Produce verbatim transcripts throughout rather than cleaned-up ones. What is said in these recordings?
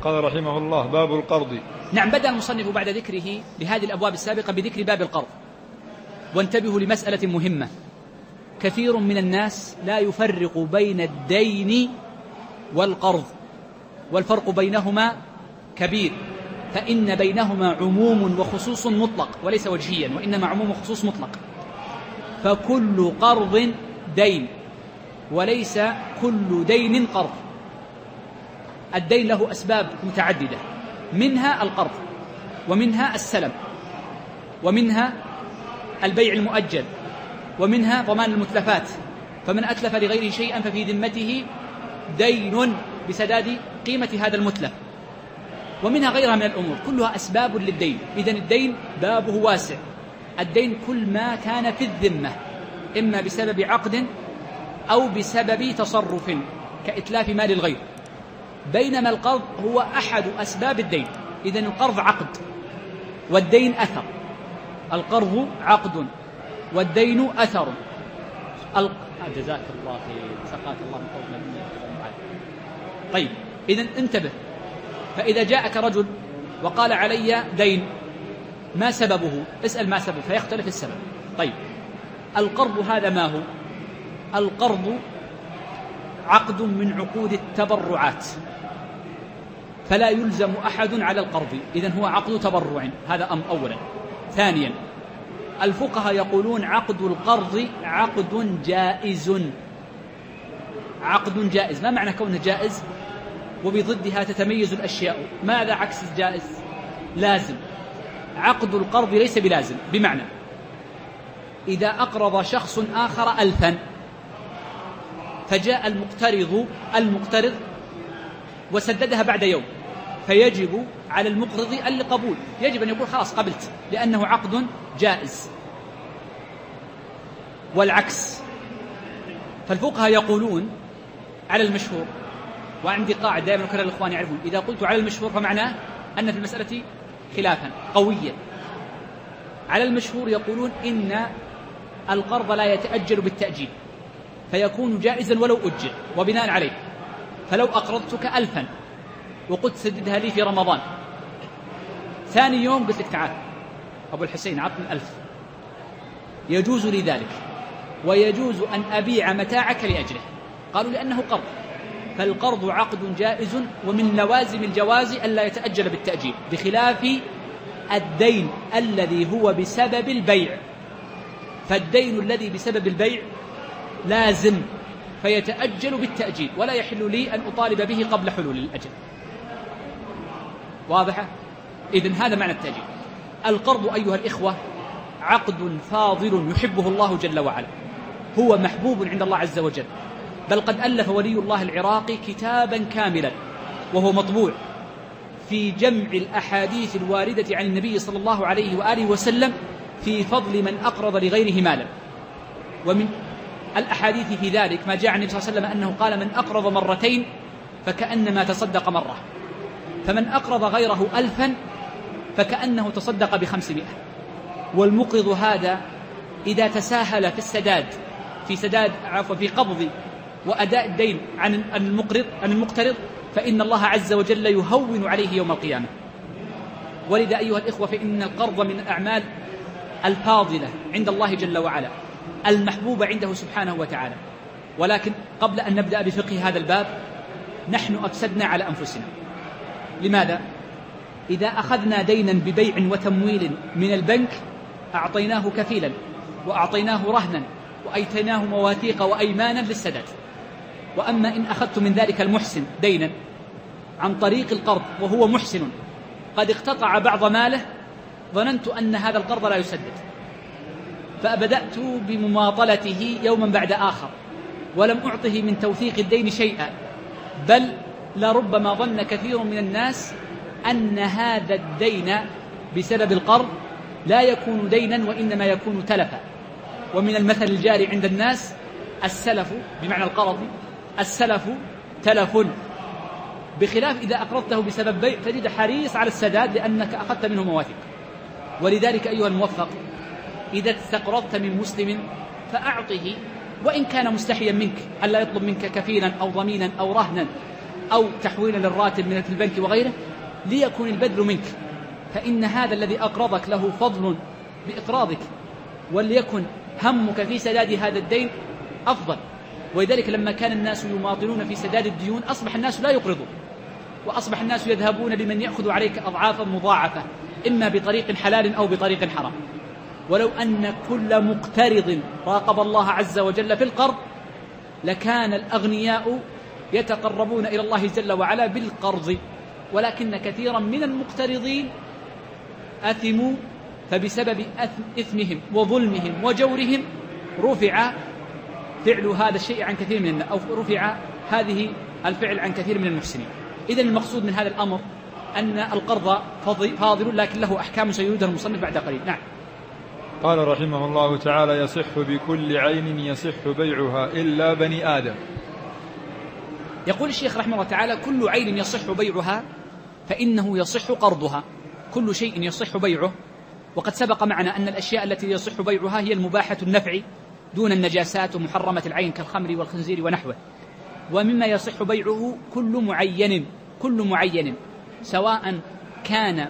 قال رحمه الله: باب القرض. نعم، بدأ المصنف بعد ذكره لهذه الأبواب السابقة بذكر باب القرض. وانتبهوا لمسألة مهمة: كثير من الناس لا يفرق بين الدين والقرض، والفرق بينهما كبير، فإن بينهما عموم وخصوص مطلق وليس وجهيا، وإنما عموم وخصوص مطلق. فكل قرض دين وليس كل دين قرض. الدين له أسباب متعددة، منها القرض، ومنها السلم، ومنها البيع المؤجل، ومنها ضمان المتلفات، فمن أتلف لغيره شيئا ففي ذمته دين بسداد قيمة هذا المتلف، ومنها غيرها من الأمور، كلها أسباب للدين. إذن الدين بابه واسع. الدين كل ما كان في الذمة، إما بسبب عقد أو بسبب تصرف كإتلاف مال الغير، بينما القرض هو أحد أسباب الدين. إذن القرض عقد والدين أثر. القرض عقد والدين أثر. ال... جزاك الله خير، سقاك الله من قول نبيك. طيب، إذن انتبه. فإذا جاءك رجل وقال علي دين، ما سببه؟ اسأل ما سبب فيختلف السبب. طيب، القرض هذا ما هو؟ القرض عقد من عقود التبرعات، فلا يلزم أحد على القرض، إذن هو عقد تبرع. هذا أم أولا. ثانيا، الفقهاء يقولون عقد القرض عقد جائز. عقد جائز، ما معنى كونه جائز؟ وبضدها تتميز الأشياء. ماذا عكس الجائز؟ لازم. عقد القرض ليس بلازم، بمعنى إذا أقرض شخص آخر ألفا، فجاء المقترض المقترض وسددها بعد يوم، فيجب على المقرض القبول، يجب أن يقول خلاص قبلت، لأنه عقد جائز. والعكس، فالفقهاء يقولون على المشهور، وعندي قاعدة دائما كل الإخوان يعرفون: إذا قلت على المشهور فمعناه أن في المسألة خلافا قويا. على المشهور يقولون إن القرض لا يتأجل بالتأجيل، فيكون جائزا ولو أجل. وبناء عليه، فلو أقرضتك ألفا وقلت سددها لي في رمضان، ثاني يوم قلت لك تعال أبو الحسين عطني ألف، يجوز لي ذلك، ويجوز أن أبيع متاعك لأجله. قالوا لأنه قرض، فالقرض عقد جائز، ومن لوازم الجواز ألا يتأجل بالتأجيل، بخلاف الدين الذي هو بسبب البيع. فالدين الذي بسبب البيع لازم، فيتأجل بالتأجيل، ولا يحل لي أن أطالب به قبل حلول الأجل. واضحة؟ إذن هذا معنى التأجيل. القرض أيها الإخوة عقد فاضل يحبه الله جل وعلا، هو محبوب عند الله عز وجل، بل قد ألف ولي الله العراقي كتابا كاملا وهو مطبوع في جمع الأحاديث الواردة عن النبي صلى الله عليه وآله وسلم في فضل من أقرض لغيره مالا. ومن الأحاديث في ذلك ما جاء عن النبي صلى الله عليه وسلم أنه قال: من أقرض مرتين فكأنما تصدق مرة، فمن أقرض غيره ألفا فكأنه تصدق بخمسمائة. والمقرض هذا إذا تساهل في السداد في سداد عفوا في قبض وأداء الدين عن المقرض عن المقترض، فإن الله عز وجل يهون عليه يوم القيامة. ولذا أيها الإخوة، فإن القرض من الأعمال الفاضلة عند الله جل وعلا، المحبوبة عنده سبحانه وتعالى. ولكن قبل أن نبدأ بفقه هذا الباب، نحن أفسدنا على أنفسنا. لماذا؟ إذا أخذنا دينا ببيع وتمويل من البنك أعطيناه كفيلا، وأعطيناه رهنا، وأيتيناه مواثيق وأيمانا للسداد. وأما إن أخذت من ذلك المحسن دينا عن طريق القرض وهو محسن قد اقتطع بعض ماله، ظننت أن هذا القرض لا يسدد، فبدأت بمماطلته يوما بعد آخر، ولم أعطه من توثيق الدين شيئا، بل لربما ظن كثير من الناس أن هذا الدين بسبب القرض لا يكون دينا وإنما يكون تلفا. ومن المثل الجاري عند الناس: السلف بمعنى القرض، السلف تلف. بخلاف إذا أقرضته بسبب بيع تجد حريص على السداد لأنك أخذت منه مواثيق. ولذلك أيها الموفق، إذا استقرضت من مسلم فأعطه، وإن كان مستحيا منك ألا يطلب منك كفيلا أو ضمينا أو رهنا أو تحويلا للراتب من البنك وغيره، ليكن البذل منك، فإن هذا الذي أقرضك له فضل بإقراضك، وليكن همك في سداد هذا الدين أفضل. ولذلك لما كان الناس يماطلون في سداد الديون أصبح الناس لا يقرضون، وأصبح الناس يذهبون لمن يأخذ عليك أضعافا مضاعفة، إما بطريق حلال أو بطريق حرام. ولو أن كل مقترض راقب الله عز وجل في القرض لكان الأغنياء يتقربون إلى الله جل وعلا بالقرض، ولكن كثيرا من المقترضين أثموا، فبسبب إثمهم وظلمهم وجورهم رفع فعل هذا الشيء عن كثير من الناس، أو رفع هذه الفعل عن كثير من المحسنين. إذن المقصود من هذا الأمر أن القرض فاضل، لكن له أحكام سيردها المصنف بعد قليل. نعم. قال رحمه الله تعالى: يصح بكل عين يصح بيعها إلا بني آدم. يقول الشيخ رحمه الله تعالى: كل عين يصح بيعها فإنه يصح قرضها. كل شيء يصح بيعه، وقد سبق معنا أن الأشياء التي يصح بيعها هي المباحة النفع دون النجاسات ومحرمة العين كالخمر والخنزير ونحوه. ومما يصح بيعه كل معين كل معين سواء كان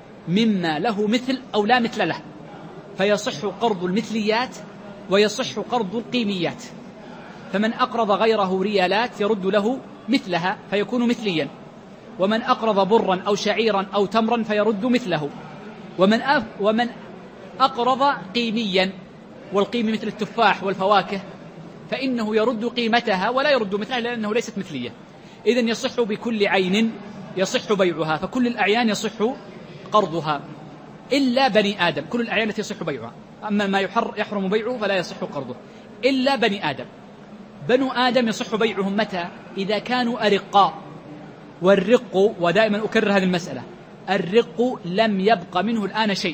مما له مثل أو لا مثل له، فيصح قرض المثليات ويصح قرض القيميات. فمن أقرض غيره ريالات يرد له مثلها فيكون مثليا، ومن أقرض برا أو شعيرا أو تمرا فيرد مثله، ومن ومن أقرض قيميا، والقيم مثل التفاح والفواكه، فإنه يرد قيمتها ولا يرد مثلها لأنه ليست مثلية. إذن يصح بكل عين يصح بيعها، فكل الأعيان يصح قرضها إلا بني آدم. كل الأعيان التي يصح بيعها، أما ما يحرم بيعه فلا يصح قرضه إلا بني آدم. بنو آدم يصح بيعهم متى؟ إذا كانوا أرقاء. والرق، ودائما أكرر هذه المسألة، الرق لم يبق منه الآن شيء،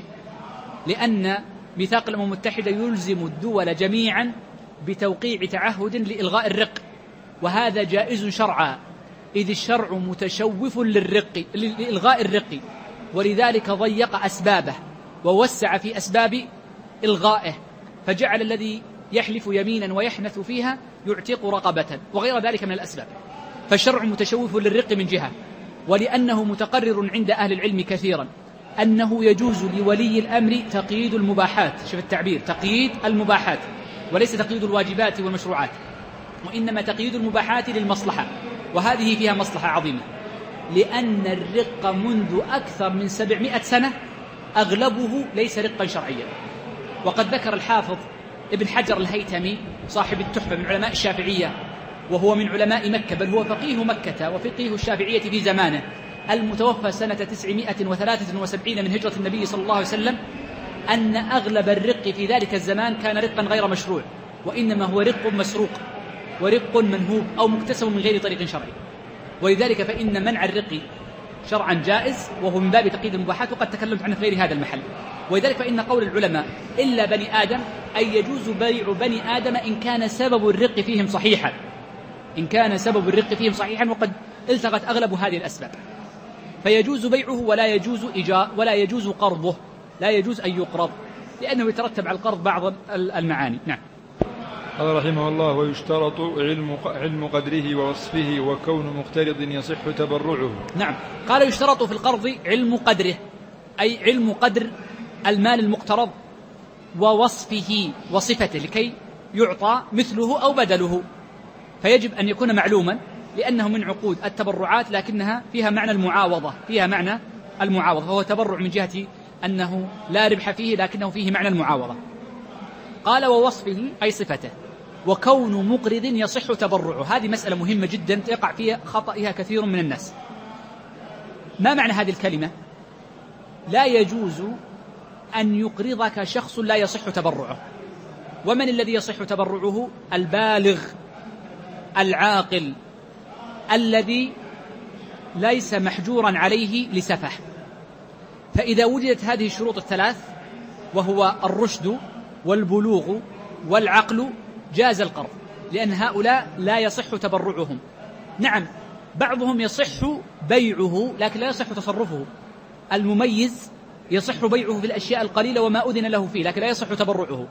لأن ميثاق الأمم المتحدة يلزم الدول جميعا بتوقيع تعهد لإلغاء الرق، وهذا جائز شرعا، إذ الشرع متشوف للرق لإلغاء الرق، ولذلك ضيق أسبابه ووسع في أسباب إلغائه، فجعل الذي يحلف يمينا ويحنث فيها يعتق رقبة وغير ذلك من الأسباب. فالشرع متشوف للرق من جهة، ولأنه متقرر عند أهل العلم كثيرا أنه يجوز لولي الأمر تقييد المباحات. شوف التعبير، تقييد المباحات، وليس تقييد الواجبات والمشروعات، وإنما تقييد المباحات للمصلحة، وهذه فيها مصلحة عظيمة، لأن الرق منذ أكثر من سبعمائة سنة أغلبه ليس رقا شرعيا. وقد ذكر الحافظ ابن حجر الهيثمي صاحب التحفة من علماء الشافعية، وهو من علماء مكة، بل هو فقيه مكة وفقيه الشافعية في زمانه، المتوفى سنة تسعمائة وثلاثة وسبعين من هجرة النبي صلى الله عليه وسلم، أن أغلب الرق في ذلك الزمان كان رقا غير مشروع، وإنما هو رق مسروق ورق منهوب أو مكتسب من غير طريق شرعي. ولذلك فإن منع الرق شرعا جائز، وهو من باب تقييد المباحات، وقد تكلمت عنه في غير هذا المحل. ولذلك فإن قول العلماء إلا بني آدم أي يجوز بيع بني آدم إن كان سبب الرق فيهم صحيحا، إن كان سبب الرق فيهم صحيحا، وقد التغت أغلب هذه الأسباب، فيجوز بيعه ولا يجوز إجاء ولا يجوز قرضه، لا يجوز أن يقرض، لأنه يترتب على القرض بعض المعاني. نعم. قال رحمه الله: ويشترط علم علم قدره ووصفه وكون مقترض يصح تبرعه. نعم. قال يشترط في القرض علم قدره، أي علم قدر المال المقترض ووصفه وصفته لكي يعطى مثله أو بدله، فيجب أن يكون معلوما، لأنه من عقود التبرعات لكنها فيها معنى المعاوضة، فيها معنى المعاوضة، فهو تبرع من جهة أنه لا ربح فيه لكنه فيه معنى المعاوضة. قال ووصفه أي صفته، وكون مقرض يصح تبرعه. هذه مسألة مهمة جدا يقع فيها خطئها كثير من الناس. ما معنى هذه الكلمة؟ لا يجوز أن يقرضك شخص لا يصح تبرعه. ومن الذي يصح تبرعه؟ البالغ العاقل الذي ليس محجورا عليه لسفه. فإذا وجدت هذه الشروط الثلاث، وهو الرشد والبلوغ والعقل، جاز القرض، لأن هؤلاء لا يصح تبرعهم. نعم، بعضهم يصح بيعه لكن لا يصح تصرفه. المميز يصح بيعه في الأشياء القليلة وما أذن له فيه، لكن لا يصح تبرعه.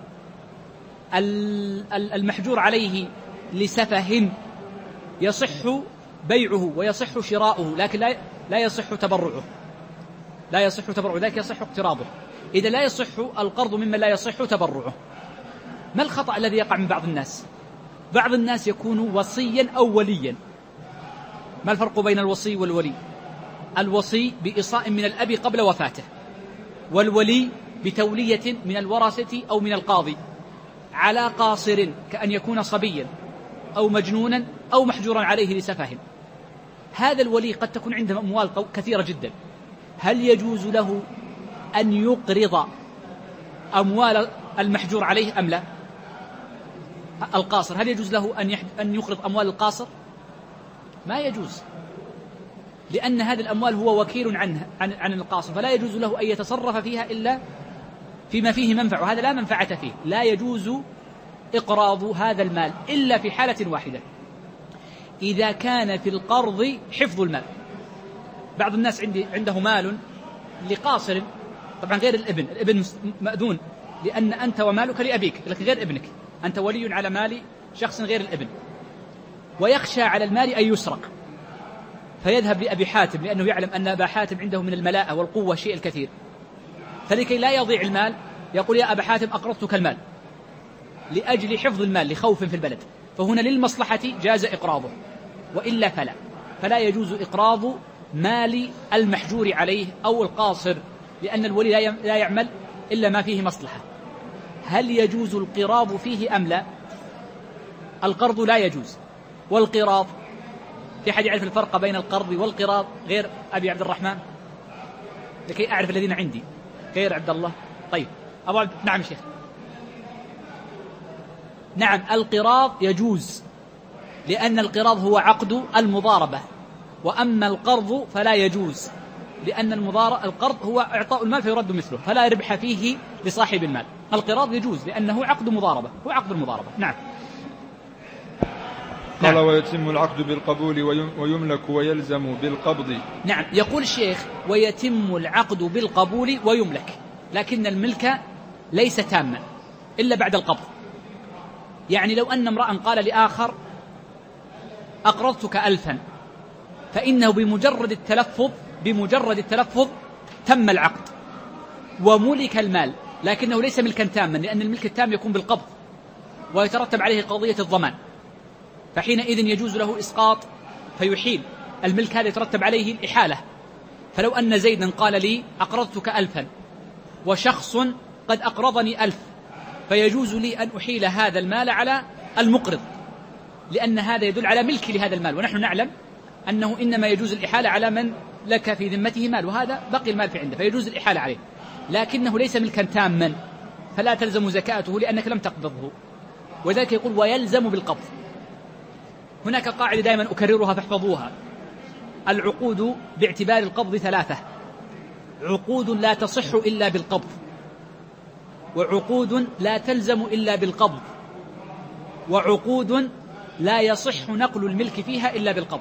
المحجور عليه لسفه يصح بيعه ويصح شراؤه، لكن لا لا يصح تبرعه، لا يصح تبرعه، لكن يصح اقتراضه. إذا لا يصح القرض ممن لا يصح تبرعه. ما الخطأ الذي يقع من بعض الناس؟ بعض الناس يكون وصيا أو وليا. ما الفرق بين الوصي والولي؟ الوصي بإصاء من الأب قبل وفاته، والولي بتولية من الورثة أو من القاضي على قاصر، كأن يكون صبيا أو مجنونا أو محجورا عليه لسفه. هذا الولي قد تكون عنده أموال كثيرة جدا، هل يجوز له أن يقرض أموال المحجور عليه أم لا؟ القاصر هل يجوز له أن يقرض أموال القاصر؟ ما يجوز، لأن هذه الأموال هو وكيل عنها عن, عن القاصر، فلا يجوز له أن يتصرف فيها إلا فيما فيه منفعة، وهذا لا منفعة فيه. لا يجوز إقراض هذا المال إلا في حالة واحدة، إذا كان في القرض حفظ المال. بعض الناس عندي عنده مال لقاصر، طبعا غير الابن، الابن مأذون لأن أنت ومالك لأبيك، لكن غير ابنك، أنت ولي على مال شخص غير الابن، ويخشى على المال أن يسرق، فيذهب لأبي حاتم لأنه يعلم أن أبا حاتم عنده من الملاءة والقوة شيء الكثير، فلكي لا يضيع المال يقول يا أبا حاتم أقرضتك المال، لأجل حفظ المال لخوف في البلد، فهنا للمصلحة جاز إقراضه، وإلا فلا فلا يجوز إقراض مال المحجور عليه أو القاصر، لأن الولي لا يعمل إلا ما فيه مصلحة. هل يجوز القراض فيه أم لا؟ القرض لا يجوز، والقراض في أحد يعرف الفرق بين القرض والقراض غير أبي عبد الرحمن، لكي أعرف الذين عندي غير عبد الله؟ طيب أبو عبد. نعم شيخ. نعم القراض يجوز، لأن القراض هو عقد المضاربة، وأما القرض فلا يجوز، لأن المضاربة القرض هو إعطاء المال فيرد مثله، فلا ربح فيه لصاحب المال. القراض يجوز لأنه عقد مضاربة، هو عقد المضاربة. نعم. قال نعم. ويتم العقد بالقبول ويملك ويلزم بالقبض. نعم يقول الشيخ ويتم العقد بالقبول ويملك، لكن الملك ليس تاما إلا بعد القبض. يعني لو أن امرأ قال لآخر أقرضتك ألفا، فإنه بمجرد التلفظ بمجرد التلفظ تم العقد وملك المال، لكنه ليس ملكا تاما، لأن الملك التام يكون بالقبض ويترتب عليه قضية الضمان، فحينئذ يجوز له إسقاط فيحيل الملك، هذا يترتب عليه الإحالة. فلو أن زيدا قال لي أقرضتك ألفا وشخص قد أقرضني ألف، فيجوز لي أن أحيل هذا المال على المقرض، لأن هذا يدل على ملك لهذا المال، ونحن نعلم أنه إنما يجوز الإحالة على من لك في ذمته مال، وهذا بقي المال في عنده فيجوز الإحالة عليه، لكنه ليس ملكا تاما فلا تلزم زكاته لأنك لم تقبضه، وذلك يقول ويلزم بالقبض. هناك قاعدة دائما أكررها فاحفظوها: العقود باعتبار القبض ثلاثة: عقود لا تصح إلا بالقبض، وعقود لا تلزم إلا بالقبض، وعقود لا يصح نقل الملك فيها إلا بالقبض.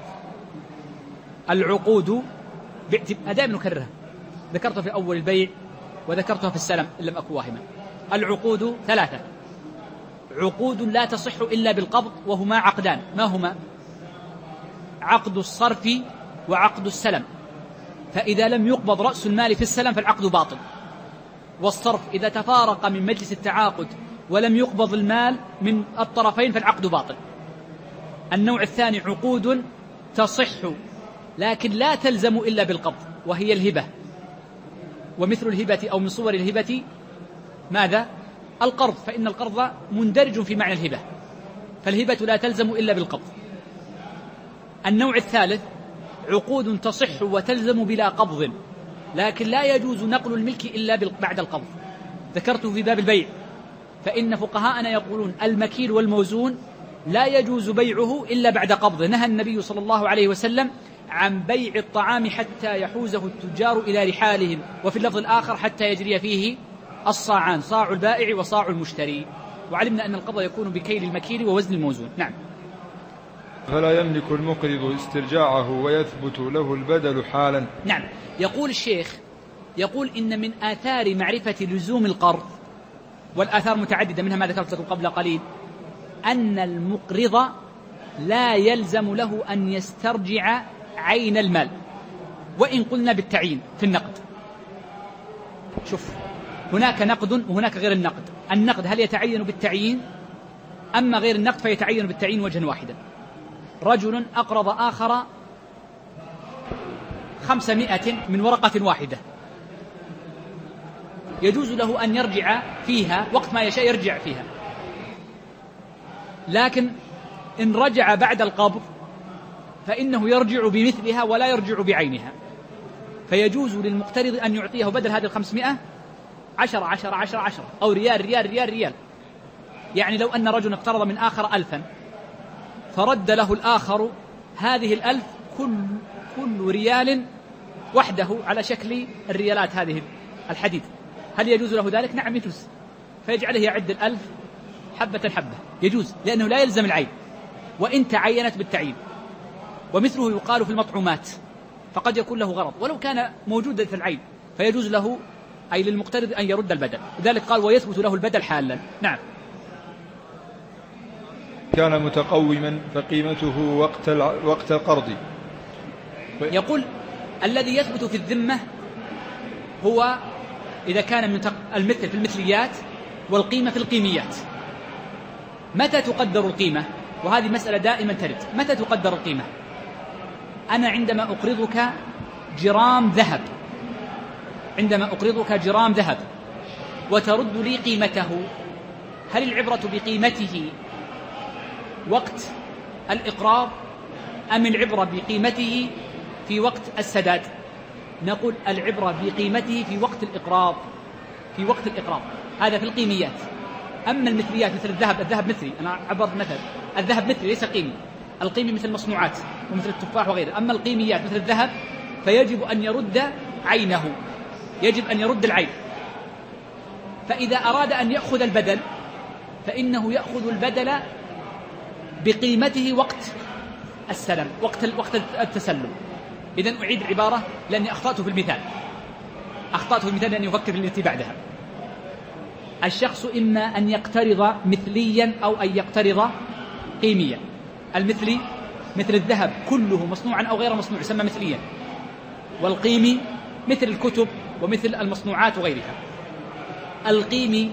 العقود دائما نكررها، ذكرتها في أول البيع وذكرتها في السلم إن لم أكن واهما. العقود ثلاثة: عقود لا تصح إلا بالقبض، وهما عقدان، ما هما؟ عقد الصرف وعقد السلم، فإذا لم يقبض رأس المال في السلم فالعقد باطل، والصرف إذا تفارق من مجلس التعاقد ولم يقبض المال من الطرفين فالعقد باطل. النوع الثاني عقود تصح لكن لا تلزم إلا بالقبض، وهي الهبة، ومثل الهبة أو من صور الهبة ماذا؟ القرض، فإن القرض مندرج في معنى الهبة، فالهبة لا تلزم إلا بالقبض. النوع الثالث عقود تصح وتلزم بلا قبض، لكن لا يجوز نقل الملك إلا بعد القبض، ذكرته في باب البيع، فإن فقهاءنا يقولون المكيل والموزون لا يجوز بيعه إلا بعد قبضه. نهى النبي صلى الله عليه وسلم عن بيع الطعام حتى يحوزه التجار إلى رحالهم، وفي اللفظ الآخر حتى يجري فيه الصاعان، صاع البائع وصاع المشتري، وعلمنا أن القبض يكون بكيل المكيل ووزن الموزون. نعم. فلا يملك المقرض استرجاعه ويثبت له البدل حالا. نعم. يقول الشيخ يقول إن من آثار معرفة لزوم القرض، والآثار متعددة منها ما ذكرت لكم قبل قليل، أن المقرض لا يلزم له أن يسترجع عين المال، وإن قلنا بالتعيين في النقد. شوف، هناك نقد وهناك غير النقد. النقد هل يتعين بالتعيين؟ أما غير النقد فيتعين بالتعيين وجها واحدا. رجل أقرض آخر خمسمائة من ورقة واحدة، يجوز له أن يرجع فيها وقت ما يشاء، يرجع فيها، لكن إن رجع بعد القبض فإنه يرجع بمثلها ولا يرجع بعينها. فيجوز للمقترض أن يعطيه بدل هذه الخمسمائة عشر عشر عشر عشر أو ريال ريال ريال ريال. يعني لو أن رجل اقترض من آخر ألفا فرد له الآخر هذه الألف كل, كل ريال وحده على شكل الريالات هذه الحديد، هل يجوز له ذلك؟ نعم يجوز. فيجعله يعد الألف حبة حبة، يجوز، لأنه لا يلزم العين وإن تعينت بالتعيين. ومثله يقال في المطعومات، فقد يكون له غرض ولو كان موجودا في العين، فيجوز له أي للمقترض أن يرد البدل. لذلك قال ويثبت له البدل حالا. نعم. كان متقوما فقيمته وقت وقت القرض. يقول الذي يثبت في الذمة هو إذا كان المثل في المثليات والقيمة في القيميات. متى تقدر القيمة؟ وهذه مسألة دائما ترد. متى تقدر القيمة؟ أنا عندما أقرضك جرام ذهب، عندما أقرضك جرام ذهب وترد لي قيمته، هل العبرة بقيمته وقت الإقراض أم العبرة بقيمته في وقت السداد؟ نقول العبرة بقيمته في وقت الإقراض، في وقت الإقراض، هذا في القيميات. أما المثليات مثل الذهب، الذهب مثلي، أنا عبرت مثل الذهب مثلي ليس قيمي، القيمي مثل المصنوعات ومثل التفاح وغيره. أما القيميات مثل الذهب فيجب أن يرد عينه، يجب أن يرد العين. فإذا أراد أن يأخذ البدل فإنه يأخذ البدل بقيمته وقت السلم، وقت وقت التسلم. إذن أعيد العبارة لأني أخطأت في المثال، أخطأت في المثال لأني أفكر في التي بعدها. الشخص إما أن يقترض مثليا أو أن يقترض قيميا. المثلي مثل الذهب كله مصنوعا أو غير مصنوع يسمى مثليا، والقيمي مثل الكتب ومثل المصنوعات وغيرها. القيمي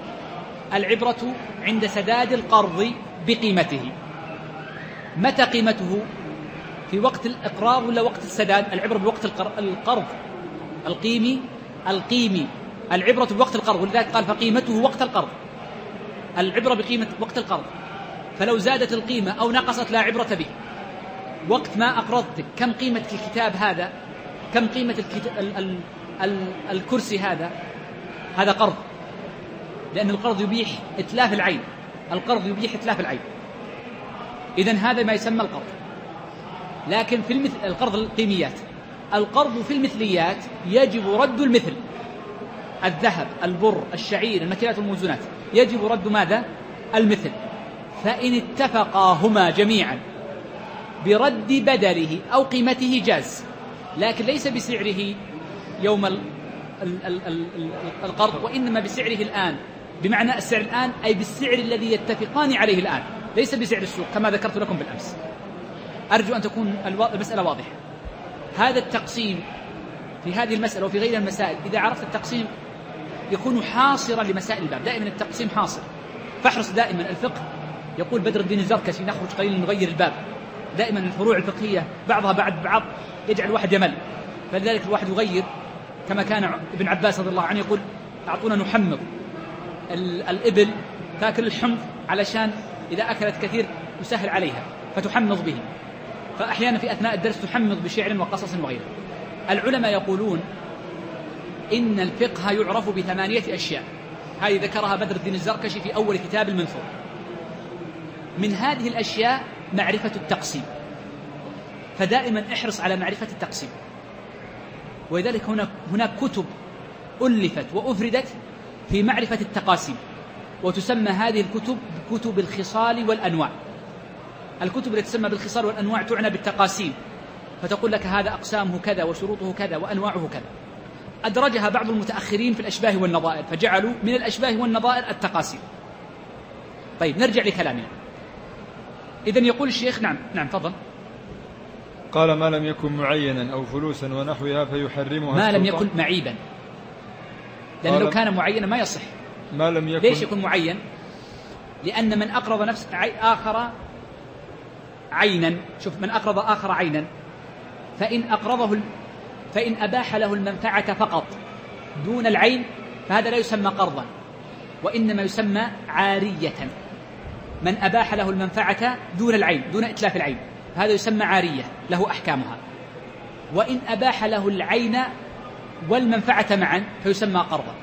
العبرة عند سداد القرض بقيمته. متى قيمته؟ في وقت الإقراض ولا وقت السداد؟ العبرة بوقت القرض. القيمي القيمي العبرة بوقت القرض، ولذلك قال فقيمته وقت القرض، العبرة بقيمة وقت القرض. فلو زادت القيمة أو نقصت لا عبرة به. وقت ما أقرضتك كم قيمة الكتاب هذا، كم قيمة الكتاب ال ال ال الكرسي هذا، هذا قرض، لأن القرض يبيح إتلاف العين، القرض يبيح إتلاف العين. إذن هذا ما يسمى القرض. لكن في المثل القرض القيميات، القرض في المثليات يجب رد المثل، الذهب، البر، الشعير، المكيالات والموزونات، يجب رد ماذا؟ المثل. فإن اتفقا هما جميعا برد بدله أو قيمته جاز، لكن ليس بسعره يوم ال ال ال ال القرض، وإنما بسعره الآن، بمعنى السعر الآن أي بالسعر الذي يتفقان عليه الآن، ليس بسعر السوق كما ذكرت لكم بالأمس. أرجو أن تكون المسألة واضحة. هذا التقسيم في هذه المسألة وفي غير المسائل، إذا عرفت التقسيم يكون حاصرا لمسائل الباب. دائما التقسيم حاصر، فاحرص دائما. الفقه يقول بدر الدين الزركشي نخرج قليلا نغير الباب. دائما الفروع الفقهية بعضها بعد بعض يجعل الواحد يمل، فلذلك الواحد يغير. كما كان ابن عباس رضي الله عنه يقول أعطونا نحمض الإبل تأكل الحمض علشان إذا أكلت كثير يسهل عليها فتحمض به، فأحيانا في أثناء الدرس تحمض بشعر وقصص وغيره. العلماء يقولون إن الفقه يعرف بثمانية أشياء، هذه ذكرها بدر الدين الزركشي في أول كتاب المنثور. من هذه الأشياء معرفة التقسيم، فدائما احرص على معرفة التقسيم. ولذلك هناك هناك كتب ألفت وأفردت في معرفة التقاسيم، وتسمى هذه الكتب بكتب الخصال والأنواع. الكتب التي تسمى بالخصال والأنواع تعنى بالتقاسيم، فتقول لك هذا أقسامه كذا وشروطه كذا وأنواعه كذا. أدرجها بعض المتأخرين في الأشباه والنظائر، فجعلوا من الأشباه والنظائر التقاسيم. طيب نرجع لكلامنا. إذن يقول الشيخ نعم نعم تفضل. قال ما لم يكن معينا أو فلوسا ونحوها فيحرمها ما لم السلطان. يكن معيبا، لأن لو كان معينا ما يصح. ما لم يكن ليش يكون معين؟ لأن من أقرض نفس آخر عينا، شوف، من أقرض آخر عينا فإن أقرضه فإن أباح له المنفعة فقط دون العين فهذا لا يسمى قرضا، وإنما يسمى عارية. من أباح له المنفعة دون العين، دون إتلاف العين، هذا يسمى عارية له أحكامها. وإن أباح له العين والمنفعة معا فيسمى قرضا،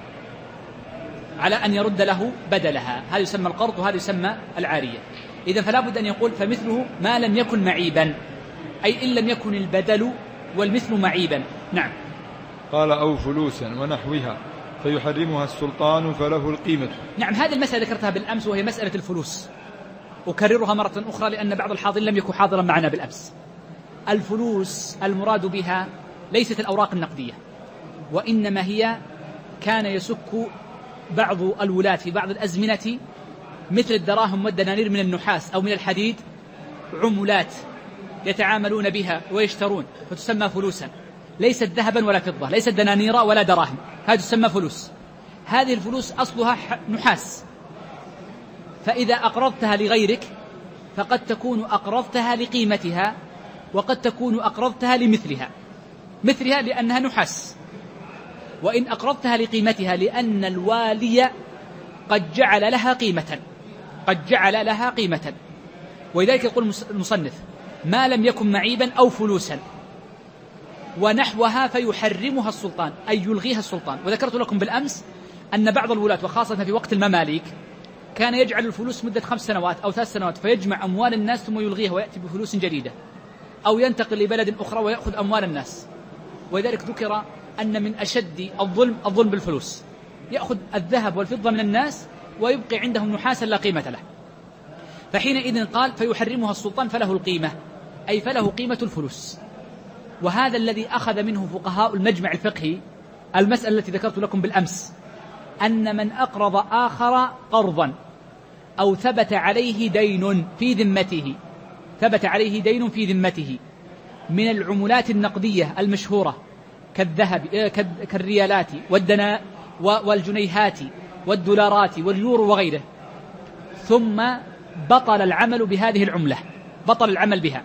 على أن يرد له بدلها، هذا يسمى القرض وهذا يسمى العارية. إذن فلا بد أن يقول فمثله ما لم يكن معيبا، أي إن لم يكن البدل والمثل معيبا. نعم. قال أو فلوسا ونحوها فيحرمها السلطان فله القيمة. نعم، هذه المسألة ذكرتها بالأمس وهي مسألة الفلوس، أكررها مرة أخرى لأن بعض الحاضرين لم يكن حاضرا معنا بالأمس. الفلوس المراد بها ليست الأوراق النقدية، وإنما هي كان يسك بعض الولاة في بعض الأزمنة مثل الدراهم والدنانير من النحاس أو من الحديد عملات يتعاملون بها ويشترون، فتسمى فلوسا، ليست ذهبا ولا فضة، ليست دنانير ولا دراهم، هذه تسمى فلوس. هذه الفلوس أصلها نحاس، فإذا أقرضتها لغيرك فقد تكون أقرضتها لقيمتها، وقد تكون أقرضتها لمثلها، مثلها لأنها نحاس، وإن أقرضتها لقيمتها لأن الوالي قد جعل لها قيمة، قد جعل لها قيمة. ولذلك يقول المصنف ما لم يكن معيبا أو فلوسا ونحوها فيحرمها السلطان، أي يلغيها السلطان. وذكرت لكم بالأمس أن بعض الولاة وخاصة في وقت المماليك كان يجعل الفلوس مدة خمس سنوات أو ثلاث سنوات فيجمع أموال الناس ثم يلغيها ويأتي بفلوس جديدة، أو ينتقل لبلد أخرى ويأخذ أموال الناس. ولذلك ذكر أن من أشد الظلم الظلم بالفلوس، يأخذ الذهب والفضة من الناس ويبقي عندهم نحاسا لا قيمة له. فحينئذ قال فيحرمها السلطان فله القيمة، أي فله قيمة الفلوس. وهذا الذي أخذ منه فقهاء المجمع الفقهي المسألة التي ذكرت لكم بالأمس، أن من أقرض آخر قرضا أو ثبت عليه دين في ذمته ثبت عليه دين في ذمته من العملات النقدية المشهورة كالذهب كالريالات والدنا والجنيهات والدولارات واليورو وغيره، ثم بطل العمل بهذه العملة، بطل العمل بها،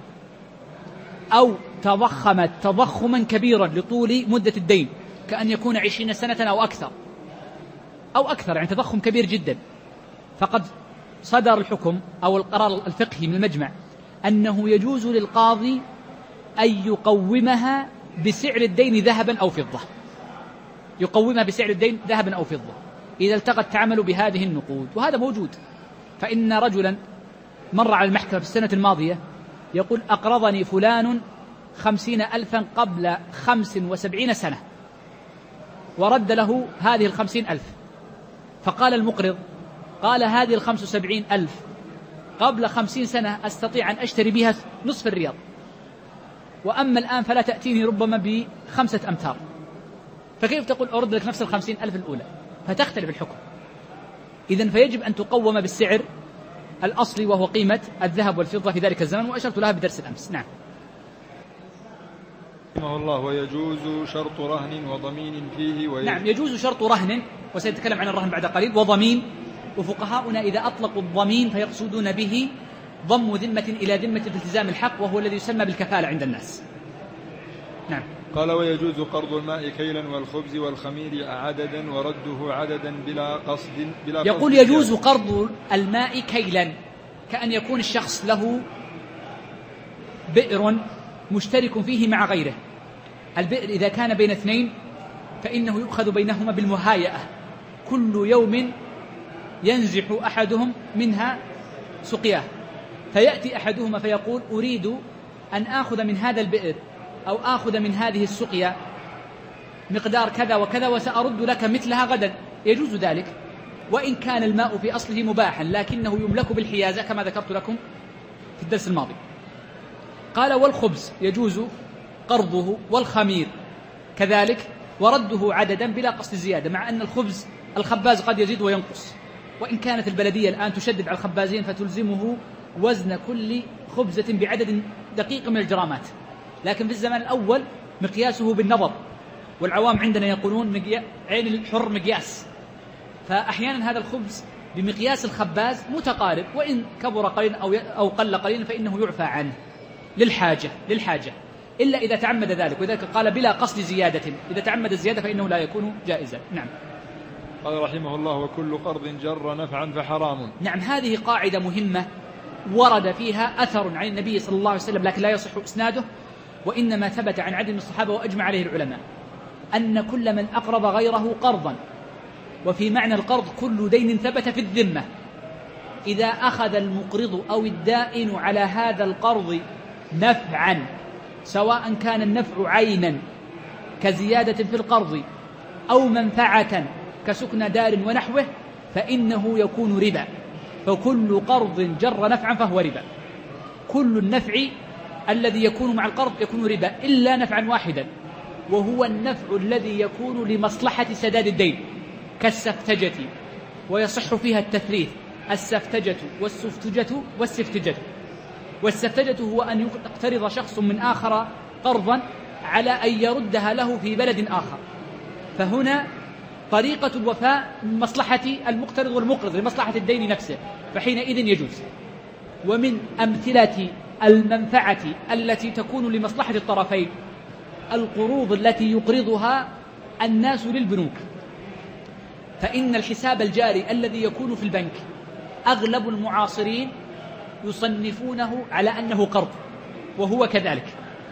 أو تضخمت تضخما كبيرا لطول مدة الدين كأن يكون عشرين سنة أو أكثر أو أكثر يعني تضخم كبير جدا، فقد صدر الحكم أو القرار الفقهي من المجمع أنه يجوز للقاضي أن يقومها بسعر الدين ذهبا أو فضة، يقومها بسعر الدين ذهبا أو فضة إذا التقى التعامل بهذه النقود. وهذا موجود، فإن رجلا مر على المحكمة في السنة الماضية يقول أقرضني فلان خمسين ألفا قبل خمس وسبعين سنة ورد له هذه الخمسين ألف، فقال المقرض قال هذه الخمس وسبعين ألف قبل خمسين سنة أستطيع أن أشتري بها نصف الرياض، وأما الآن فلا تأتيني ربما بخمسة أمتار، فكيف تقول أرد لك نفس الخمسين ألف الأولى؟ فتختلف الحكم. إذن فيجب أن تقوم بالسعر الأصلي وهو قيمة الذهب والفضة في ذلك الزمن، وأشرت لها بدرس الأمس. نعم. رحمه الله. ويجوز شرط رهن وضمين فيه ويجوز. نعم، يجوز شرط رهن، وسيتكلم عن الرهن بعد قليل، وضمين. وفقهاؤنا إذا أطلقوا الضمين فيقصدون به ضم ذمة إلى ذمة الالتزام الحق، وهو الذي يسمى بالكفالة عند الناس. نعم. قال ويجوز قرض الماء كيلا والخبز والخمير عددا ورده عددا بلا قصد بلا قصد. يقول يجوز قرض الماء كيلا، كأن يكون الشخص له بئر مشترك فيه مع غيره. البئر إذا كان بين اثنين فإنه يؤخذ بينهما بالمهايئة، كل يوم ينزح أحدهم منها سقياه، فيأتي أحدهما فيقول أريد أن آخذ من هذا البئر أو آخذ من هذه السقيا مقدار كذا وكذا وسأرد لك مثلها غدا. يجوز ذلك، وإن كان الماء في أصله مباحا لكنه يملك بالحيازة كما ذكرت لكم في الدرس الماضي. قال والخبز يجوز قرضه، والخمير كذلك، ورده عددا بلا قصد الزيادة، مع أن الخبز الخباز قد يزيد وينقص، وإن كانت البلدية الآن تشدد على الخبازين فتلزمه وزن كل خبزة بعدد دقيق من الجرامات، لكن في الزمان الأول مقياسه بالنظر، والعوام عندنا يقولون عين الحر مقياس، فأحيانا هذا الخبز بمقياس الخباز متقارب، وإن كبر قليلا أو قل قليلا فإنه يعفى عنه للحاجة للحاجة إلا إذا تعمد ذلك، وذلك قال بلا قصد زيادة، إذا تعمد الزيادة فإنه لا يكون جائزا. نعم. قال رحمه الله: وكل قرض جر نفعا فحرام. نعم، هذه قاعدة مهمة ورد فيها أثر عن النبي صلى الله عليه وسلم، لكن لا يصح إسناده، وإنما ثبت عن عدد من الصحابة وأجمع عليه العلماء أن كل من أقرض غيره قرضا، وفي معنى القرض كل دين ثبت في الذمة، إذا أخذ المقرض أو الدائن على هذا القرض نفعا، سواء كان النفع عينا كزيادة في القرض أو منفعة كسكن دار ونحوه، فإنه يكون ربا. فكل قرض جر نفعا فهو ربا. كل النفع الذي يكون مع القرض يكون ربا إلا نفعا واحدا، وهو النفع الذي يكون لمصلحة سداد الدين كالسفتجة، ويصح فيها التثليث: السفتجة والسفتجة والسفتجة. والسفتجة هو أن يقترض شخص من آخر قرضا على أن يردها له في بلد آخر، فهنا طريقة الوفاء من مصلحة المقترض والمقرض لمصلحة الدين نفسه، فحينئذ يجوز. ومن أمثلة المنفعة التي تكون لمصلحة الطرفين القروض التي يقرضها الناس للبنوك، فإن الحساب الجاري الذي يكون في البنك أغلب المعاصرين يصنفونه على أنه قرض، وهو كذلك.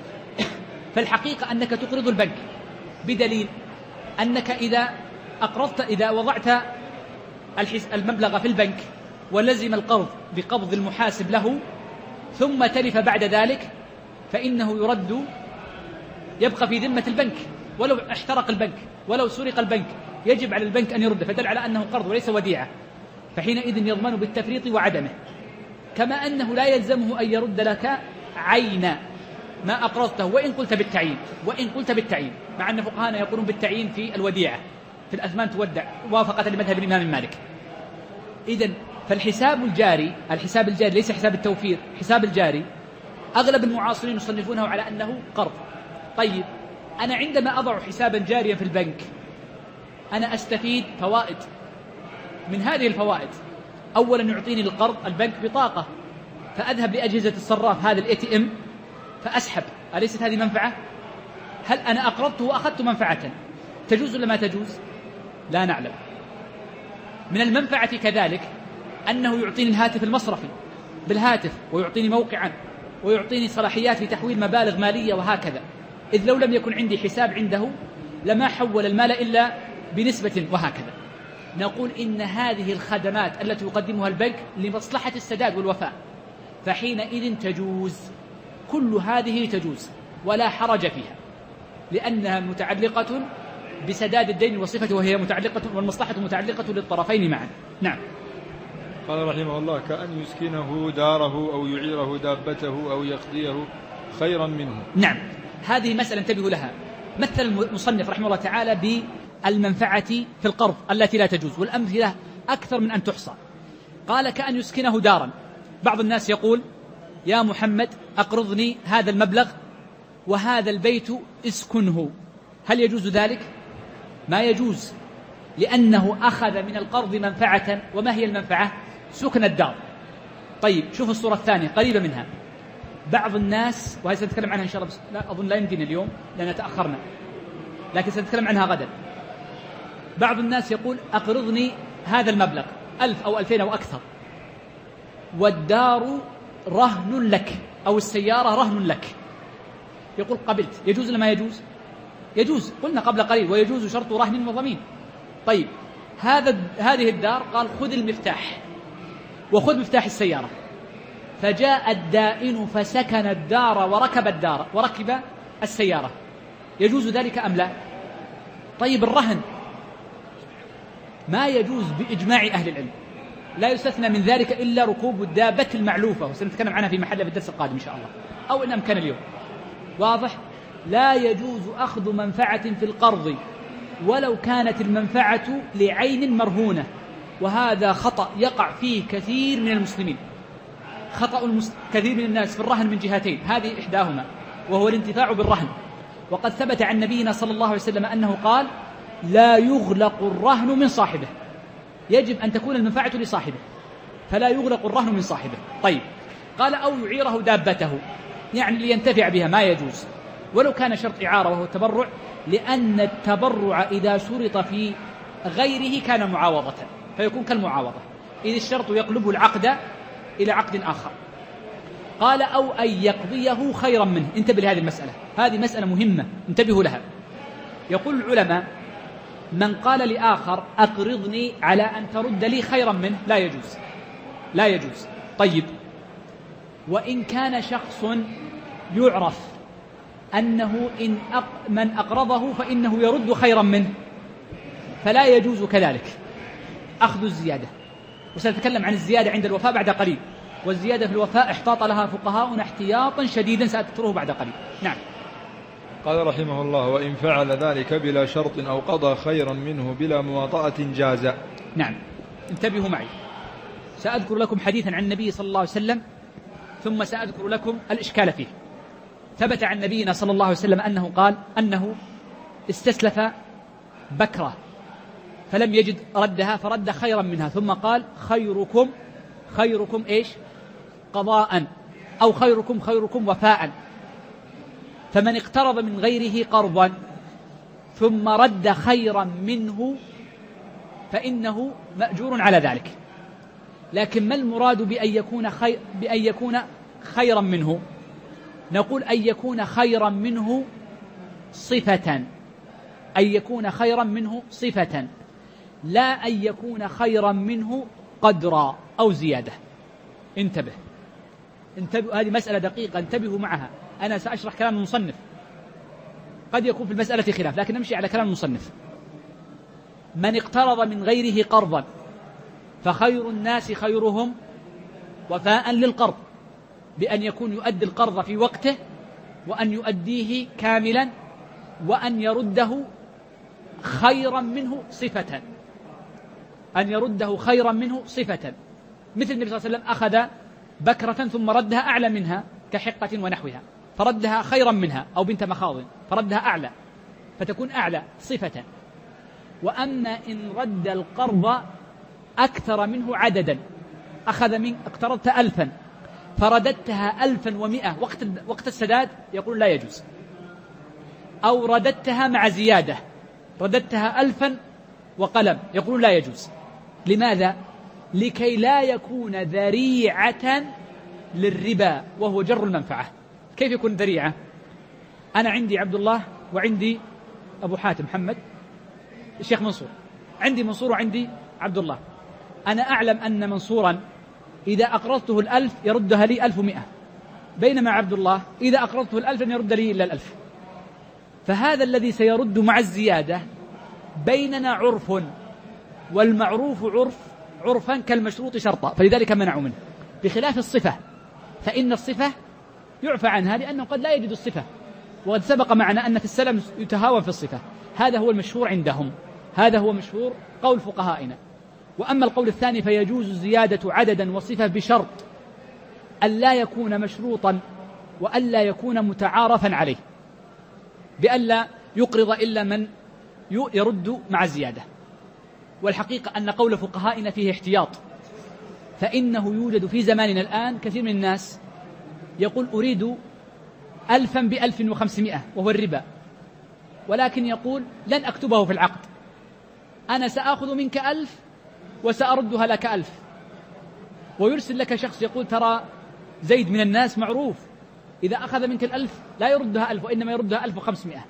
فالحقيقة أنك تقرض البنك بدليل أنك إذا أقرضت إذا وضعت المبلغ في البنك ولزم القرض بقبض المحاسب له ثم تلف بعد ذلك، فإنه يرد، يبقى في ذمة البنك، ولو احترق البنك ولو سرق البنك يجب على البنك أن يرد، فدل على أنه قرض وليس وديعة، فحينئذ يضمن بالتفريط وعدمه. كما أنه لا يلزمه أن يرد لك عين ما أقرضته وإن قلت بالتعيين وإن قلت بالتعيين مع أن فقهانا يقولون بالتعيين في الوديعة في الأثمان تودع موافقة لمذهب الإمام مالك. إذن فالحساب الجاري الحساب الجاري ليس حساب التوفير، حساب الجاري أغلب المعاصرين يصنفونه على أنه قرض. طيب أنا عندما أضع حسابا جاريا في البنك أنا أستفيد فوائد من هذه الفوائد. أولا يعطيني القرض البنك بطاقة، فأذهب لأجهزة الصراف هذا الإي تي إم فأسحب، أليست هذه منفعة؟ هل أنا أقرضته وأخذت منفعة تجوز ولا ما تجوز؟ لا نعلم. من المنفعة كذلك أنه يعطيني الهاتف المصرفي بالهاتف، ويعطيني موقعا، ويعطيني صلاحيات لتحويل مبالغ مالية وهكذا، إذ لو لم يكن عندي حساب عنده لما حول المال إلا بنسبة وهكذا. نقول إن هذه الخدمات التي يقدمها البنك لمصلحة السداد والوفاء، فحينئذ تجوز، كل هذه تجوز ولا حرج فيها، لأنها متعلقة بسداد الدين وصفته، وهي متعلقة والمصلحة متعلقة للطرفين معا. نعم. قال رحمه الله: كأن يسكنه داره أو يعيره دابته أو يقضيه خيرا منه. نعم، هذه مسألة انتبهوا لها. مثل المصنف رحمه الله تعالى بالمنفعة في القرض التي لا تجوز، والأمثلة أكثر من أن تحصى. قال: كأن يسكنه دارا. بعض الناس يقول: يا محمد أقرضني هذا المبلغ وهذا البيت اسكنه، هل يجوز ذلك؟ ما يجوز، لأنه أخذ من القرض منفعة، وما هي المنفعة؟ سكن الدار. طيب شوف الصورة الثانية قريبة منها. بعض الناس، وهي سنتكلم عنها إن شاء الله، بس لا أظن لا يمكن اليوم لأن تأخرنا، لكن سنتكلم عنها غدا. بعض الناس يقول: أقرضني هذا المبلغ ألف أو ألفين أو أكثر، والدار رهن لك أو السيارة رهن لك. يقول: قبلت. يجوز ولا ما يجوز؟ يجوز، قلنا قبل قليل: ويجوز شرط رهن وضمين. طيب هذا هذه الدار، قال: خذ المفتاح وخذ مفتاح السيارة. فجاء الدائن فسكن الدار وركب الدار وركب السيارة، يجوز ذلك أم لا؟ طيب الرهن ما يجوز بإجماع أهل العلم، لا يستثنى من ذلك إلا ركوب الدابة المعلوفة، وسنتكلم عنها في محلها في الدرس القادم إن شاء الله، أو إن أمكن اليوم. واضح؟ لا يجوز أخذ منفعة في القرض ولو كانت المنفعة لعين مرهونة، وهذا خطأ يقع فيه كثير من المسلمين. خطأ المس... كثير من الناس في الرهن من جهتين، هذه إحداهما وهو الانتفاع بالرهن. وقد ثبت عن نبينا صلى الله عليه وسلم أنه قال: لا يغلق الرهن من صاحبه، يجب أن تكون المنفعة لصاحبه، فلا يغلق الرهن من صاحبه. طيب، قال: أو يعيره دابته، يعني لينتفع بها، ما يجوز ولو كان شرط إعارة وهو التبرع، لأن التبرع إذا شرط في غيره كان معاوضة، فيكون كالمعاوضة، إذ الشرط يقلب العقد إلى عقد آخر. قال: أو أن يقضيه خيرا منه. انتبه لهذه المسألة، هذه مسألة مهمة، انتبهوا لها. يقول العلماء: من قال لآخر: أقرضني على أن ترد لي خيرا منه، لا يجوز، لا يجوز. طيب، وإن كان شخص يعرف أنه إن أق... من أقرضه فإنه يرد خيرا منه، فلا يجوز كذلك أخذ الزيادة. وسنتكلم عن الزيادة عند الوفاء بعد قليل، والزيادة في الوفاء احتاط لها فقهاؤنا احتياطا شديدا سأذكره بعد قليل. نعم. قال رحمه الله: وإن فعل ذلك بلا شرط أو قضى خيرا منه بلا مواطأة جاز. نعم، انتبهوا معي، سأذكر لكم حديثا عن النبي صلى الله عليه وسلم، ثم سأذكر لكم الإشكال فيه. ثبت عن نبينا صلى الله عليه وسلم أنه قال أنه استسلف بكرة فلم يجد ردها فرد خيرا منها، ثم قال: خيركم خيركم إيش؟ قضاء، أو خيركم خيركم وفاء. فمن اقترض من غيره قرضا ثم رد خيرا منه فإنه مأجور على ذلك. لكن ما المراد بأن يكون خير بأن يكون خيرا منه؟ نقول أن يكون خيرا منه صفة، أن يكون خيرا منه صفة، لا أن يكون خيرا منه قدرا أو زيادة. انتبه انتبه هذه مسألة دقيقة، انتبهوا معها. أنا سأشرح كلام المصنف، قد يكون في المسألة خلاف، لكن نمشي على كلام المصنف. من اقترض من غيره قرضا فخير الناس خيرهم وفاء للقرض، بأن يكون يؤدي القرض في وقته، وأن يؤديه كاملا، وأن يرده خيرا منه صفة، أن يرده خيرا منه صفة. مثل النبي صلى الله عليه وسلم أخذ بكرة ثم ردها أعلى منها كحقة ونحوها، فردها خيرا منها، أو بنت مخاض فردها أعلى، فتكون أعلى صفة. وأما إن رد القرض أكثر منه عددا، أخذ من اقترضت ألفا فرددتها ألفا ومئة وقت وقت السداد، يقول لا يجوز. أو رددتها مع زيادة، رددتها ألفا وقلم، يقول لا يجوز. لماذا؟ لكي لا يكون ذريعة للربا وهو جر المنفعة. كيف يكون ذريعة؟ أنا عندي عبد الله وعندي أبو حاتم محمد الشيخ منصور، عندي منصور وعندي عبد الله. أنا أعلم أن منصورا إذا أقرضته الألف يردها لي ألف ومئة، بينما عبد الله إذا أقرضته الألف لن يرد لي إلا الألف. فهذا الذي سيرد مع الزيادة بيننا عرف، والمعروف عرف عرفا كالمشروط شرطا، فلذلك منعوا منه. بخلاف الصفة، فإن الصفة يعفى عنها لأنه قد لا يجد الصفة، وقد سبق معنا أن في السلم يتهاون في الصفة. هذا هو المشهور عندهم، هذا هو مشهور قول فقهائنا. وأما القول الثاني فيجوز زيادة عددا وصفة بشرط أن لا يكون مشروطا وأن لا يكون متعارفا عليه، بأن لا يقرض إلا من يرد مع الزيادة. والحقيقة أن قول فقهائنا فيه احتياط، فإنه يوجد في زماننا الآن كثير من الناس يقول أريد ألفا بألف وخمسمائة وهو الربا، ولكن يقول لن أكتبه في العقد، أنا سأخذ منك ألف وسأردها لك ألف. ويرسل لك شخص يقول ترى زيد من الناس معروف إذا أخذ منك الألف لا يردها ألف وإنما يردها ألف وخمسمائة،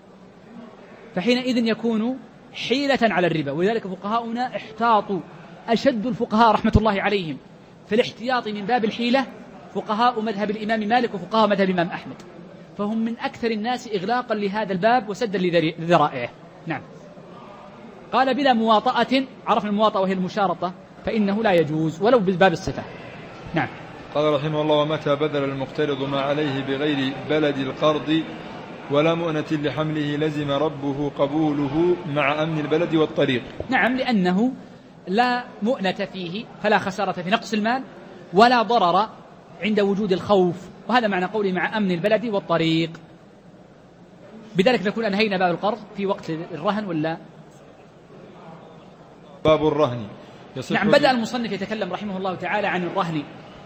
فحينئذ يكون حيلة على الربا. ولذلك فقهاؤنا احتاطوا، أشد الفقهاء رحمة الله عليهم في الاحتياط من باب الحيلة فقهاء مذهب الإمام مالك وفقهاء مذهب الإمام أحمد، فهم من أكثر الناس إغلاقا لهذا الباب وسدا لذرائعه. نعم. قال بلا مواطأة، عرفنا المواطأة وهي المشارطة، فإنه لا يجوز ولو بباب الصفة. نعم. قال رحمه الله: ومتى بذل المقترض ما عليه بغير بلد القرض ولا مؤنة لحمله لزم ربه قبوله مع أمن البلد والطريق. نعم، لأنه لا مؤنة فيه فلا خسارة في نقص المال ولا ضرر عند وجود الخوف، وهذا معنى قولي مع أمن البلد والطريق. بذلك نكون أنهينا باب القرض في وقت الرهن ولا؟ باب الرهن. نعم، بدأ المصنف يتكلم رحمه الله تعالى عن الرهن،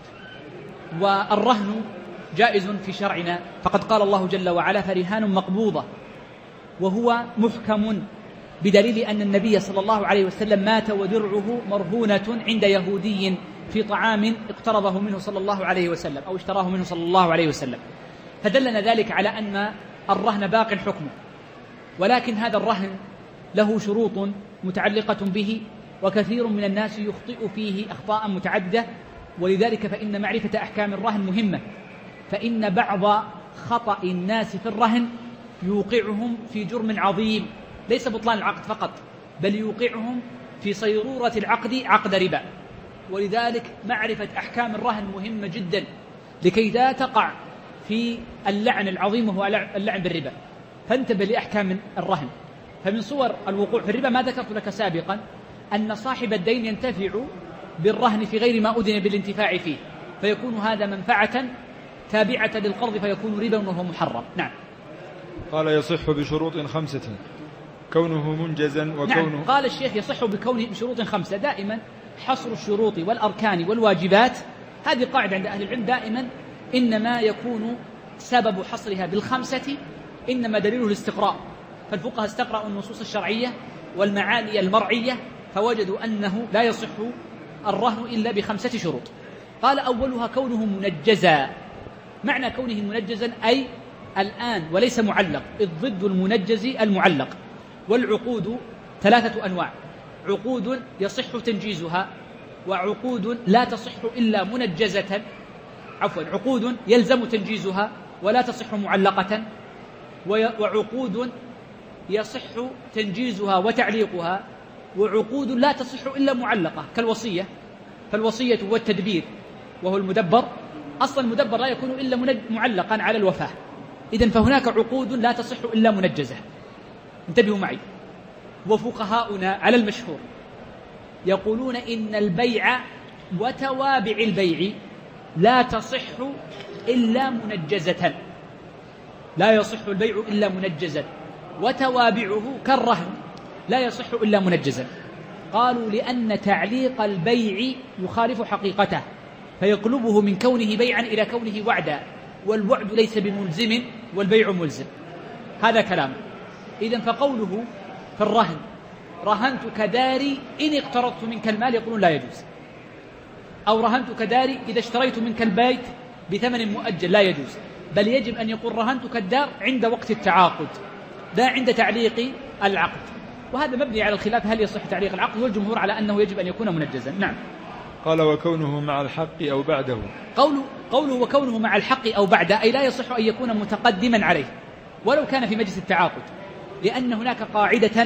والرهن جائز في شرعنا، فقد قال الله جل وعلا: فرهان مقبوضة، وهو محكم بدليل أن النبي صلى الله عليه وسلم مات ودرعه مرهونة عند يهودي في طعام اقترضه منه صلى الله عليه وسلم أو اشتراه منه صلى الله عليه وسلم، فدلنا ذلك على أن الرهن باق حكمه. ولكن هذا الرهن له شروط متعلقة به، وكثير من الناس يخطئ فيه أخطاء متعددة، ولذلك فإن معرفة أحكام الرهن مهمة، فإن بعض خطأ الناس في الرهن يوقعهم في جرم عظيم، ليس بطلان العقد فقط، بل يوقعهم في صيرورة العقد عقد ربا. ولذلك معرفة أحكام الرهن مهمة جدا لكي لا تقع في اللعن العظيم وهو اللعن بالربا، فانتبه لأحكام الرهن. فمن صور الوقوع في الربا ما ذكرت لك سابقا أن صاحب الدين ينتفع بالرهن في غير ما أذن بالانتفاع فيه، فيكون هذا منفعة تابعة للقرض فيكون ربا وهو محرم. نعم. قال: يصح بشروط خمسة: كونه منجزا، وكونه نعم. قال الشيخ: يصح بكونه بشروط خمسة. دائما حصر الشروط والأركان والواجبات، هذه قاعدة عند أهل العلم، دائما إنما يكون سبب حصرها بالخمسة إنما دليله الاستقراء، فالفقهاء استقرأوا النصوص الشرعية والمعاني المرعية فوجدوا أنه لا يصح الرهن إلا بخمسة شروط. قال: أولها كونه منجزا. معنى كونه منجزا أي الآن وليس معلق، إذ ضد المنجز المعلق. والعقود ثلاثة أنواع: عقود يصح تنجيزها، وعقود لا تصح إلا منجزة، عفوا عقود يلزم تنجيزها ولا تصح معلقة، وعقود يصح تنجيزها وتعليقها، وعقود لا تصح إلا معلقة كالوصية، فالوصية والتدبير وهو المدبر، أصلا المدبر لا يكون إلا معلقا على الوفاة، إذن فهناك عقود لا تصح إلا منجزة. انتبهوا معي. وفقهاؤنا على المشهور يقولون إن البيع وتوابع البيع لا تصح إلا منجزة، لا يصح البيع إلا منجزا، وتوابعه كالرهن لا يصح إلا منجزا. قالوا: لأن تعليق البيع يخالف حقيقته، فيقلبه من كونه بيعا إلى كونه وعدا، والوعد ليس بملزم والبيع ملزم. هذا كلام. إذن فقوله في الرهن: رهنتك داري إن اقترضت منك المال، يقولون لا يجوز. أو رهنتك داري إذا اشتريت منك البيت بثمن مؤجل، لا يجوز، بل يجب أن يقول رهنتك الدار عند وقت التعاقد لا عند تعليق العقد. وهذا مبني على الخلاف هل يصح تعليق العقد، والجمهور على أنه يجب أن يكون منجزا. نعم. قال: وكونه مع الحق أو بعده. قوله, قوله وكونه مع الحق أو بعده أي لا يصح أن يكون متقدما عليه ولو كان في مجلس التعاقد، لأن هناك قاعدة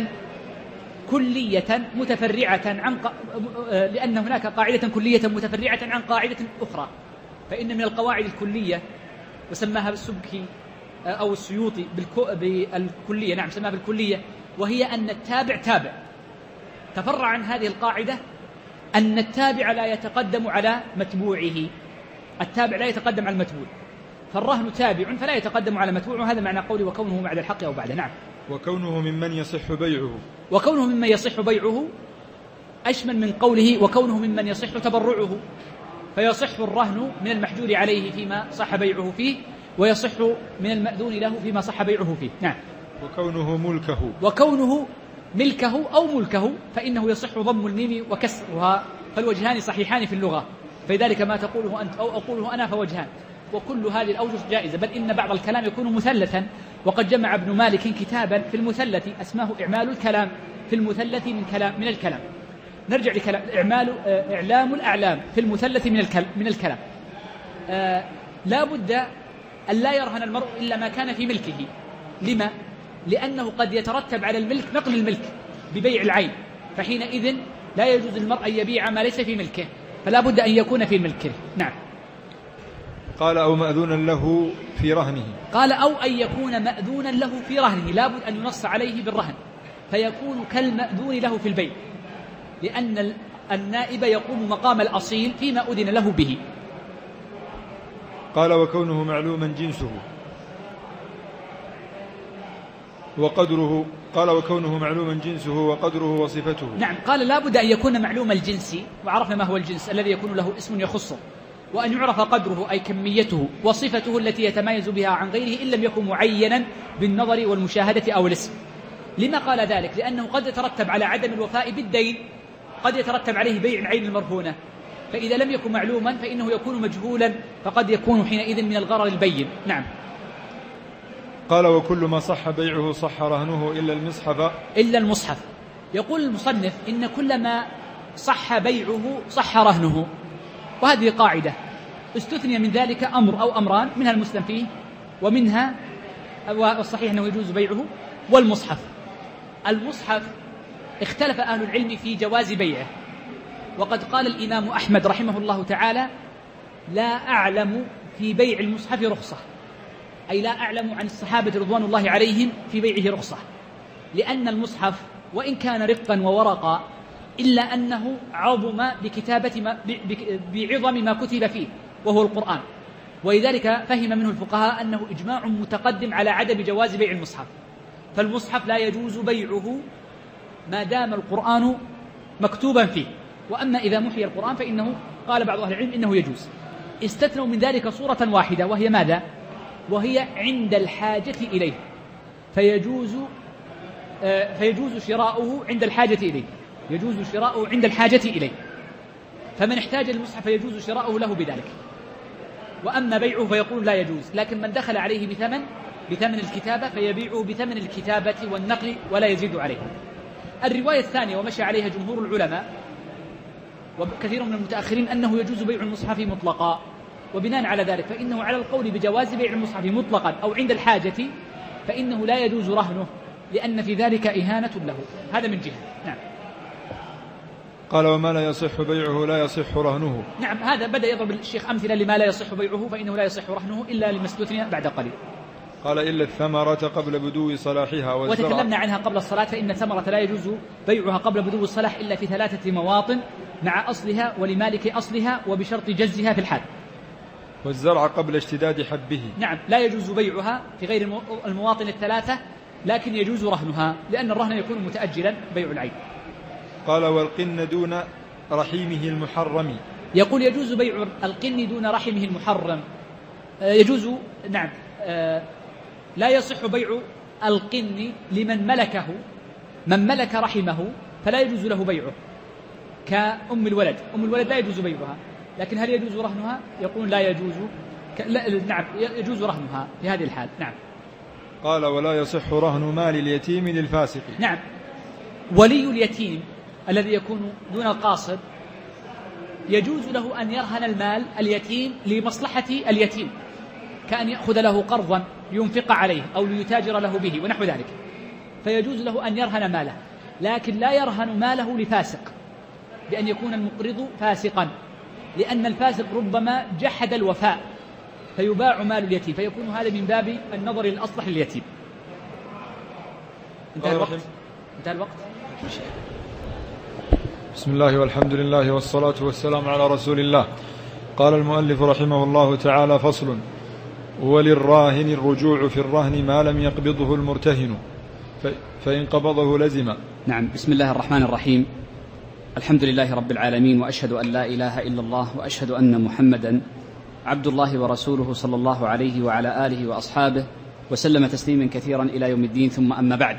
كلية متفرعة عن ق... لأن هناك قاعدة كلية متفرعة عن قاعدة أخرى. فإن من القواعد الكلية وسماها السبكي أو السيوطي بالكو... بالكلية، نعم سماها بالكلية، وهي أن التابع تابع. تفرع عن هذه القاعدة أن التابع لا يتقدم على متبوعه، التابع لا يتقدم على المتبوع، فالرهن تابع فلا يتقدم على متبوع، وهذا معنى قولي وكونه بعد الحق أو بعده. نعم. وكونه ممن يصح بيعه. وكونه ممن يصح بيعه أشمل من قوله وكونه ممن يصح تبرعه، فيصح الرهن من المحجور عليه فيما صح بيعه فيه، ويصح من المأذون له فيما صح بيعه فيه. نعم. وكونه ملكه. وكونه ملكه أو ملكه فإنه يصح ضم الميم وكسرها، فالوجهان صحيحان في اللغة، فلذلك ما تقوله أنت أو أقوله أنا فوجهان، وكل هذه الأوجه جائزة، بل إن بعض الكلام يكون مثلثا، وقد جمع ابن مالك كتابا في المثلث اسمه إعمال الكلام في المثلث من كلام من الكلام. نرجع لكلام إعمال إعلام الأعلام في المثلث من الكلام من الكلام. آه لا بد أن لا يرهن المرء إلا ما كان في ملكه. لما؟ لأنه قد يترتب على الملك نقل الملك ببيع العين، فحينئذ لا يجوز المرء أن يبيع ما ليس في ملكه، فلا بد أن يكون في ملكه. نعم. قال: أو مأذونا له في رهنه. قال: أو أن يكون مأذونا له في رهنه، لا بد أن ينص عليه بالرهن، فيكون كالمأذون له في البيع، لأن النائب يقوم مقام الأصيل فيما أذن له به. قال وكونه معلوما جنسه وقدره قال وكونه معلوما جنسه وقدره وصفته. نعم، قال لا بد أن يكون معلوم الجنس، وعرفنا ما هو الجنس الذي يكون له اسم يخصه، وأن يعرف قدره أي كميته، وصفته التي يتميز بها عن غيره إن لم يكن معينا بالنظر والمشاهدة أو الاسم. لما قال ذلك؟ لأنه قد يترتب على عدم الوفاء بالدين، قد يترتب عليه بيع العين المرهونة، فإذا لم يكن معلوما فإنه يكون مجهولا، فقد يكون حينئذ من الغرر البين. نعم. قال وكل ما صح بيعه صح رهنه إلا المصحف إلا المصحف. يقول المصنف إن كل ما صح بيعه صح رهنه، وهذه قاعدة استثني من ذلك أمر أو أمران، منها المسلم فيه ومنها والصحيح أنه يجوز بيعه، والمصحف. المصحف اختلف أهل العلم في جواز بيعه، وقد قال الإمام أحمد رحمه الله تعالى لا أعلم في بيع المصحف رخصة، أي لا أعلم عن الصحابة رضوان الله عليهم في بيعه رخصة، لأن المصحف وإن كان رقا وورقا إلا أنه عظم بكتابة ما بعظم ما كتب فيه وهو القرآن، ولذلك فهم منه الفقهاء أنه إجماع متقدم على عدم جواز بيع المصحف، فالمصحف لا يجوز بيعه ما دام القرآن مكتوبا فيه، وأما إذا محي القرآن فإنه قال بعض أهل العلم إنه يجوز. استثنوا من ذلك صورة واحدة، وهي ماذا؟ وهي عند الحاجة إليه، فيجوز آه فيجوز شراؤه عند الحاجة إليه، يجوز شراؤه عند الحاجة إليه، فمن احتاج المصحف يجوز شراؤه له بذلك، وأما بيعه فيقول لا يجوز، لكن من دخل عليه بثمن بثمن الكتابة فيبيعه بثمن الكتابة والنقل ولا يزيد عليه. الرواية الثانية ومشى عليها جمهور العلماء وكثير من المتأخرين أنه يجوز بيع المصحف مطلقا، وبناء على ذلك فإنه على القول بجواز بيع المصحف مطلقا أو عند الحاجة فإنه لا يجوز رهنه، لأن في ذلك إهانة له. هذا من جهة. نعم. قال وما لا يصح بيعه لا يصح رهنه. نعم، هذا بدأ يضرب الشيخ أمثلة لما لا يصح بيعه فإنه لا يصح رهنه إلا لما استثني بعد قليل. قال إلا الثمرة قبل بدو صلاحها والزرع. وتكلمنا عنها قبل الصلاة، فإن الثمرة لا يجوز بيعها قبل بدو الصلاح إلا في ثلاثة مواطن مع أصلها ولمالك أصلها وبشرط جزها في الحال. والزرع قبل اشتداد حبه. نعم، لا يجوز بيعها في غير المواطن الثلاثة، لكن يجوز رهنها، لأن الرهن يكون متأجلا بيع العين. قال والقن دون رحيمه المحرم. يقول يجوز بيع القن دون رحمه المحرم. يجوز، نعم، لا يصح بيع القن لمن ملكه، من ملك رحمه فلا يجوز له بيعه، كأم الولد. أم الولد لا يجوز بيعها، لكن هل يجوز رهنها؟ يقول لا يجوز. ك... لا... نعم، يجوز رهنها في هذه الحال. نعم. قال ولا يصح رهن مال اليتيم للفاسق. نعم، ولي اليتيم الذي يكون دون القاصد يجوز له أن يرهن المال اليتيم لمصلحة اليتيم، كأن يأخذ له قرضا لينفق عليه أو ليتاجر له به ونحو ذلك، فيجوز له أن يرهن ماله، لكن لا يرهن ماله لفاسق، بأن يكون المقرض فاسقا، لأن الفاسق ربما جحد الوفاء فيباع مال اليتيم، فيكون هذا من باب النظر الأصلح لليتيم. انتهى الوقت. انتهى الوقت. بسم الله والحمد لله والصلاة والسلام على رسول الله. قال المؤلف رحمه الله تعالى: فصل: وللراهن الرجوع في الرهن ما لم يقبضه المرتهن، فإن قبضه لزم. نعم. بسم الله الرحمن الرحيم. الحمد لله رب العالمين، وأشهد أن لا إله إلا الله، وأشهد أن محمدا عبد الله ورسوله صلى الله عليه وعلى آله وأصحابه وسلم تسليما كثيرا إلى يوم الدين، ثم أما بعد.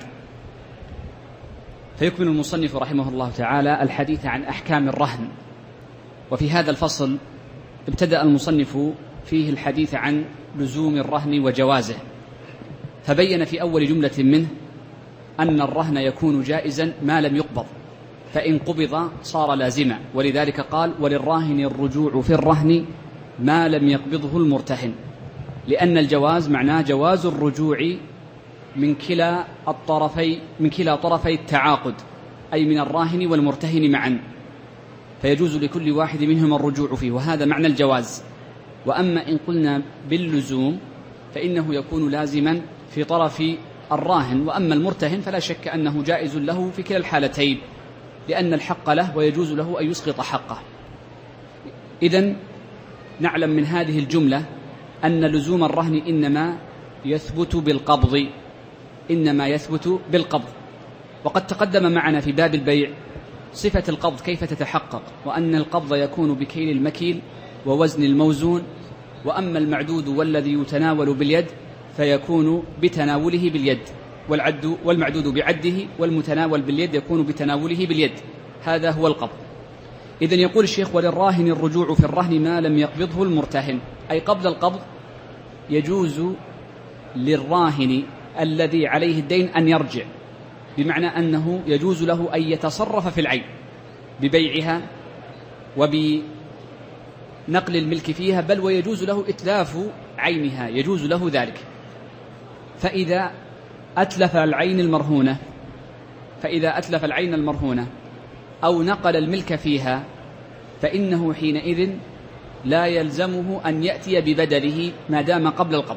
فيكمل المصنف رحمه الله تعالى الحديث عن أحكام الرهن، وفي هذا الفصل ابتدأ المصنف فيه الحديث عن لزوم الرهن وجوازه، فبين في أول جملة منه أن الرهن يكون جائزا ما لم يقبض، فإن قبض صار لازما، ولذلك قال: وللراهن الرجوع في الرهن ما لم يقبضه المرتهن، لأن الجواز معناه جواز الرجوع من كلا الطرفي من كلا طرفي التعاقد، أي من الراهن والمرتهن معا، فيجوز لكل واحد منهما الرجوع فيه، وهذا معنى الجواز. وأما إن قلنا باللزوم فإنه يكون لازما في طرف الراهن، وأما المرتهن فلا شك أنه جائز له في كلا الحالتين، لأن الحق له ويجوز له أن يسقط حقه. إذن نعلم من هذه الجملة أن لزوم الرهن إنما يثبت بالقبض إنما يثبت بالقبض. وقد تقدم معنا في باب البيع صفة القبض كيف تتحقق، وأن القبض يكون بكيل المكيل ووزن الموزون، وأما المعدود والذي يتناول باليد فيكون بتناوله باليد، والعد والمعدود بعده، والمتناول باليد يكون بتناوله باليد. هذا هو القبض. إذن يقول الشيخ: وللراهن الرجوع في الرهن ما لم يقبضه المرتهن، أي قبل القبض يجوز للراهن الذي عليه الدين أن يرجع، بمعنى أنه يجوز له أن يتصرف في العين ببيعها وبنقل الملك فيها، بل ويجوز له إتلاف عينها، يجوز له ذلك. فإذا أتلف العين المرهونة فإذا أتلف العين المرهونة أو نقل الملك فيها فإنه حينئذ لا يلزمه أن يأتي ببدله ما دام قبل القبض،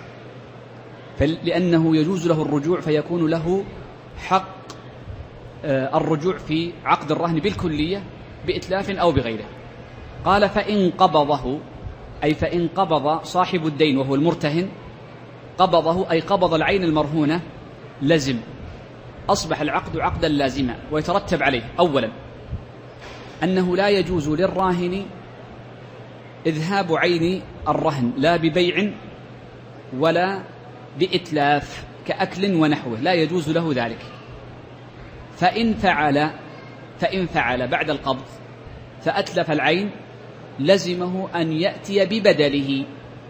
لأنه يجوز له الرجوع، فيكون له حق الرجوع في عقد الرهن بالكلية بإتلاف أو بغيره. قال: فإن قبضه، أي فإن قبض صاحب الدين وهو المرتهن، قبضه أي قبض العين المرهونة، لزم، أصبح العقد عقدا لازما، ويترتب عليه أولا أنه لا يجوز للراهن إذهاب عين الرهن لا ببيع ولا بإتلاف كأكل ونحوه، لا يجوز له ذلك. فإن فعل فإن فعل بعد القبض فأتلف العين لزمه أن يأتي ببدله.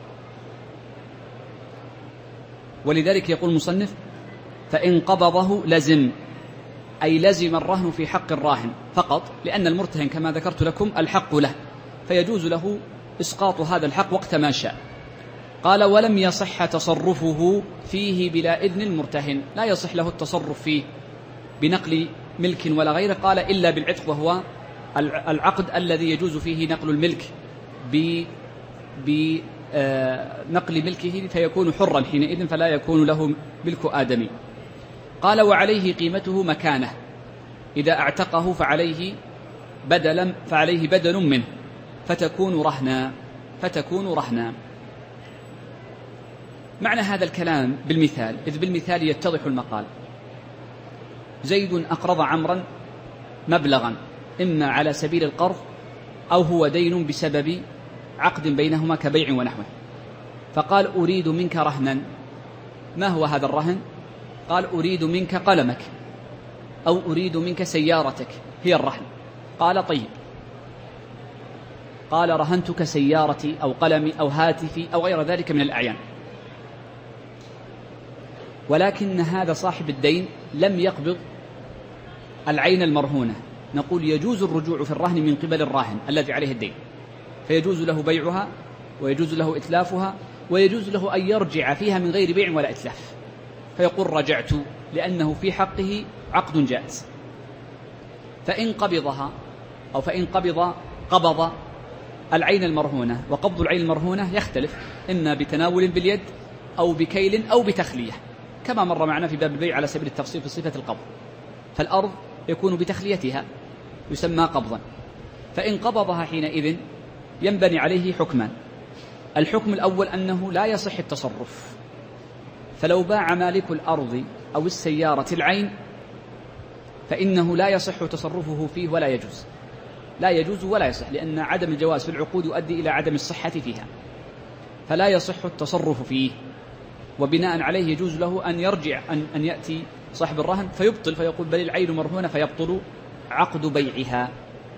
ولذلك يقول المصنف: فإن قبضه لزم، أي لزم الرهن في حق الراهن فقط، لأن المرتهن كما ذكرت لكم الحق له، فيجوز له إسقاط هذا الحق وقت ما شاء. قال: ولم يصح تصرفه فيه بلا إذن المرتهن، لا يصح له التصرف فيه بنقل ملك ولا غيره. قال: إلا بالعتق، وهو العقد الذي يجوز فيه نقل الملك بنقل ملكه، فيكون حرا حينئذ، فلا يكون له ملك آدمي. قال: وعليه قيمته مكانه، إذا اعتقه فعليه بدلا فعليه بدل منه، فتكون رهنا فتكون رهنا معنى هذا الكلام بالمثال، إذ بالمثال يتضح المقال. زيد أقرض عمرا مبلغا، إما على سبيل القرض أو هو دين بسبب عقد بينهما كبيع ونحوه، فقال: أريد منك رهنا. ما هو هذا الرهن؟ قال: أريد منك قلمك، أو أريد منك سيارتك، هي الرهن. قال: طيب. قال: رهنتك سيارتي أو قلمي أو هاتفي أو غير ذلك من الأعيان. ولكن هذا صاحب الدين لم يقبض العين المرهونة، نقول يجوز الرجوع في الرهن من قبل الراهن الذي عليه الدين، فيجوز له بيعها ويجوز له إتلافها، ويجوز له أن يرجع فيها من غير بيع ولا إتلاف، فيقول: رجعت، لأنه في حقه عقد جائز. فإن قبضها أو فإن قبض قبض العين المرهونة، وقبض العين المرهونة يختلف، إما بتناول باليد أو بكيل أو بتخلية، كما مر معنا في باب البيع على سبيل التفصيل في صفة القبض. فالأرض يكون بتخليتها، يسمى قبضا. فإن قبضها حينئذ ينبني عليه حكمان. الحكم الأول أنه لا يصح التصرف، فلو باع مالك الأرض أو السيارة العين فإنه لا يصح تصرفه فيه ولا يجوز، لا يجوز ولا يصح، لأن عدم الجواز في العقود يؤدي إلى عدم الصحة فيها، فلا يصح التصرف فيه. وبناء عليه يجوز له أن يرجع أن, أن يأتي صاحب الرهن فيبطل، فيقول: بل العين مرهونة، فيبطل عقد بيعها.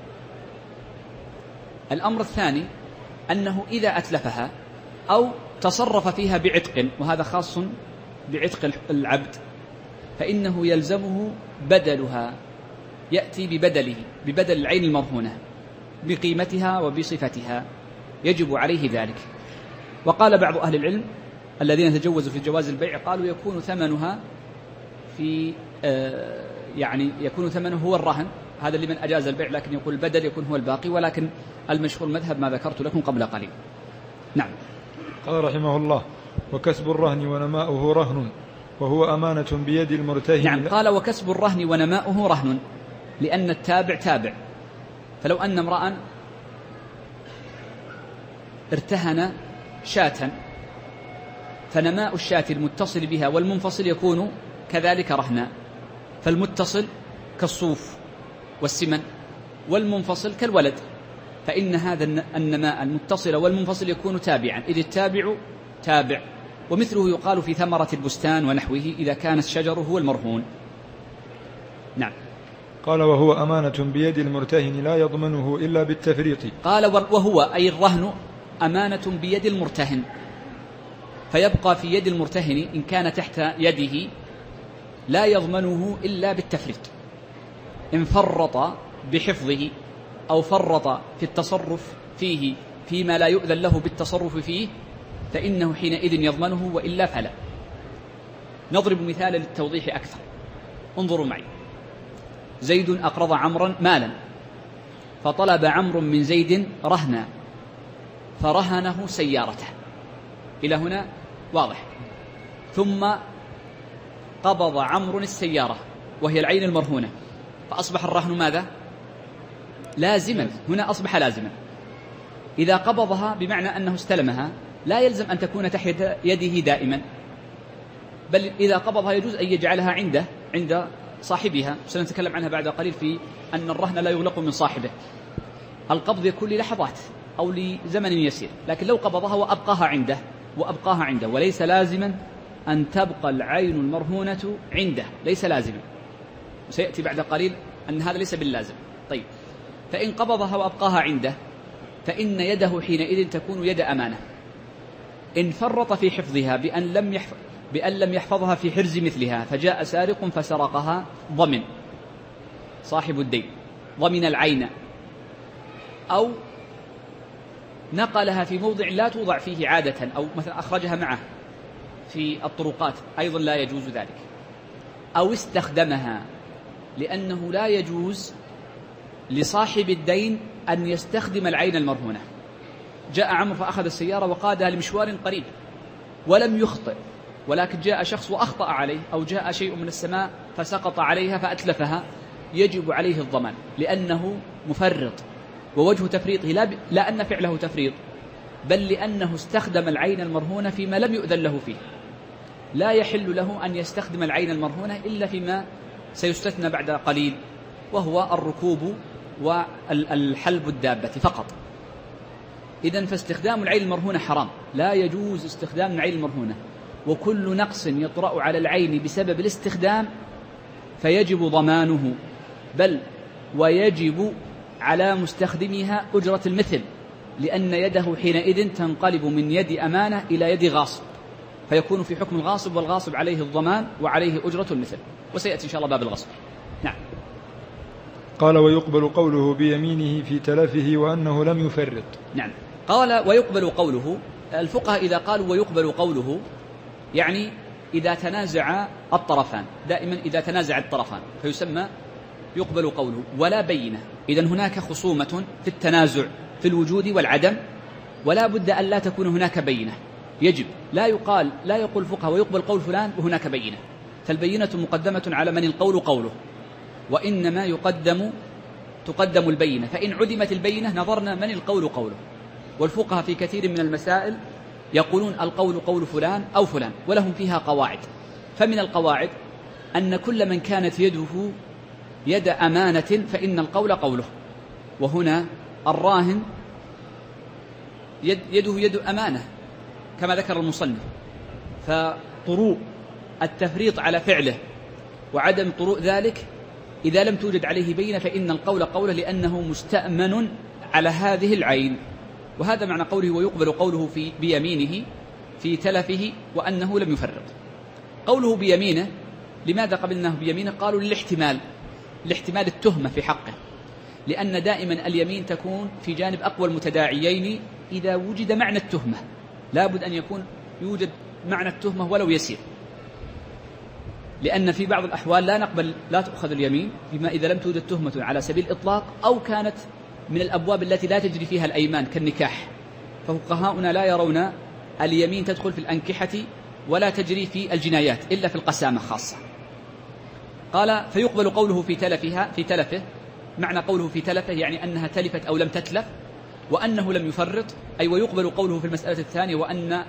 الأمر الثاني أنه إذا أتلفها أو تصرف فيها بعتق، وهذا خاص بعتق العبد، فإنه يلزمه بدلها، يأتي ببدله، ببدل العين المرهونة بقيمتها وبصفتها، يجب عليه ذلك. وقال بعض أهل العلم الذين تجوزوا في جواز البيع، قالوا يكون ثمنها في آه يعني يكون ثمنه هو الرهن، هذا لمن أجاز البيع، لكن يقول البدل يكون هو الباقي، ولكن المشهور المذهب ما ذكرت لكم قبل قليل. نعم. قال رحمه الله: وكسب الرهن ونماؤه رهن، وهو أمانة بيد المرتهن. نعم. قال: وكسب الرهن ونماؤه رهن، لأن التابع تابع. فلو أن امرأ ارتهن شاة فنماء الشاة المتصل بها والمنفصل يكون كذلك رهنا، فالمتصل كالصوف والسمن، والمنفصل كالولد، فإن هذا النماء المتصل والمنفصل يكون تابعا، إذ التابع تابع. ومثله يقال في ثمرة البستان ونحوه إذا كان الشجر هو المرهون. نعم. قال وهو أمانة بيد المرتهن لا يضمنه إلا بالتفريط. قال وهو أي الرهن أمانة بيد المرتهن، فيبقى في يد المرتهن إن كان تحت يده لا يضمنه إلا بالتفريط، إن فرط بحفظه أو فرط في التصرف فيه فيما لا يؤذن له بالتصرف فيه فإنه حينئذ يضمنه، وإلا فلا. نضرب مثالا للتوضيح أكثر. انظروا معي، زيد أقرض عمرا مالا، فطلب عمرو من زيد رهنا فرهنه سيارته، إلى هنا واضح. ثم قبض عمرو السيارة وهي العين المرهونة، فأصبح الرهن ماذا؟ لازما. هنا أصبح لازما. إذا قبضها بمعنى أنه استلمها لا يلزم أن تكون تحت يده دائما، بل إذا قبضها يجوز أن يجعلها عنده عند صاحبها. سنتكلم عنها بعد قليل في أن الرهن لا يغلق من صاحبه. القبض يكون للحظات أو لزمن يسير، لكن لو قبضها وأبقاها عنده وأبقاها عنده وليس لازما أن تبقى العين المرهونة عنده، ليس لازما، سيأتي بعد قليل أن هذا ليس باللازم. طيب، فإن قبضها وأبقاها عنده فإن يده حينئذ تكون يد أمانة. إن فرط في حفظها بأن لم يحفظ بأن لم يحفظها في حرز مثلها فجاء سارق فسرقها، ضمن صاحب الدين، ضمن العين، أو نقلها في موضع لا توضع فيه عادة، أو مثلا أخرجها معه في الطرقات، أيضا لا يجوز ذلك، أو استخدمها، لأنه لا يجوز لصاحب الدين أن يستخدم العين المرهونة. جاء عمرو فأخذ السيارة وقادها لمشوار قريب ولم يخطئ، ولكن جاء شخص وأخطأ عليه، أو جاء شيء من السماء فسقط عليها فأتلفها، يجب عليه الضمان لأنه مفرط. ووجه تفريطه لا, ب... لا أن فعله تفريط، بل لأنه استخدم العين المرهونة فيما لم يؤذن له فيه. لا يحل له أن يستخدم العين المرهونة إلا فيما سيستثنى بعد قليل، وهو الركوب والحلب الدابة فقط. إذن فاستخدام العين المرهونة حرام، لا يجوز استخدام العين المرهونة، وكل نقص يطرأ على العين بسبب الاستخدام فيجب ضمانه، بل ويجب على مستخدمها أجرة المثل، لأن يده حينئذ تنقلب من يد أمانة إلى يد غاصب، فيكون في حكم الغاصب، والغاصب عليه الضمان وعليه أجرة المثل. وسيأتي إن شاء الله باب الغصب. نعم. قال ويقبل قوله بيمينه في تلفه وأنه لم يفرط. نعم. قال ويقبل قوله، الفقهاء إذا قالوا ويقبل قوله يعني إذا تنازع الطرفان، دائما إذا تنازع الطرفان فيسمى يقبل قوله ولا بينة. إذن هناك خصومة في التنازع في الوجود والعدم، ولا بد أن لا تكون هناك بينة. يجب لا يقال لا يقول الفقهاء ويقبل قول فلان وهناك بينة، فالبينة مقدمة على من القول قوله، وإنما يقدم تقدم البينة. فإن عدمت البينة نظرنا من القول قوله. والفقهاء في كثير من المسائل يقولون القول قول فلان أو فلان، ولهم فيها قواعد. فمن القواعد أن كل من كانت يده يد أمانة فإن القول قوله. وهنا الراهن يد يده يد أمانة كما ذكر المصنف، فطروء التفريط على فعله وعدم طروء ذلك إذا لم توجد عليه بينة فإن القول قوله، لأنه مستأمن على هذه العين. وهذا معنى قوله ويقبل قوله في بيمينه في تلفه وأنه لم يفرط. قوله بيمينه لماذا قبلناه بيمينه؟ قالوا للاحتمال، لاحتمال التهمة في حقه، لأن دائما اليمين تكون في جانب أقوى المتداعيين إذا وجد معنى التهمة، لا بد أن يكون يوجد معنى التهمة ولو يسير، لأن في بعض الأحوال لا نقبل لا تأخذ اليمين بما إذا لم توجد تهمة على سبيل الإطلاق، أو كانت من الأبواب التي لا تجري فيها الأيمان كالنكاح. ففقهاؤنا لا يرون اليمين تدخل في الأنكحة ولا تجري في الجنايات إلا في القسامة خاصة. قال فيقبل قوله في تلفها في تلفه، معنى قوله في تلفه يعني أنها تلفت أو لم تتلف، وأنه لم يفرط، أي ويقبل قوله في المسألة الثانية وأن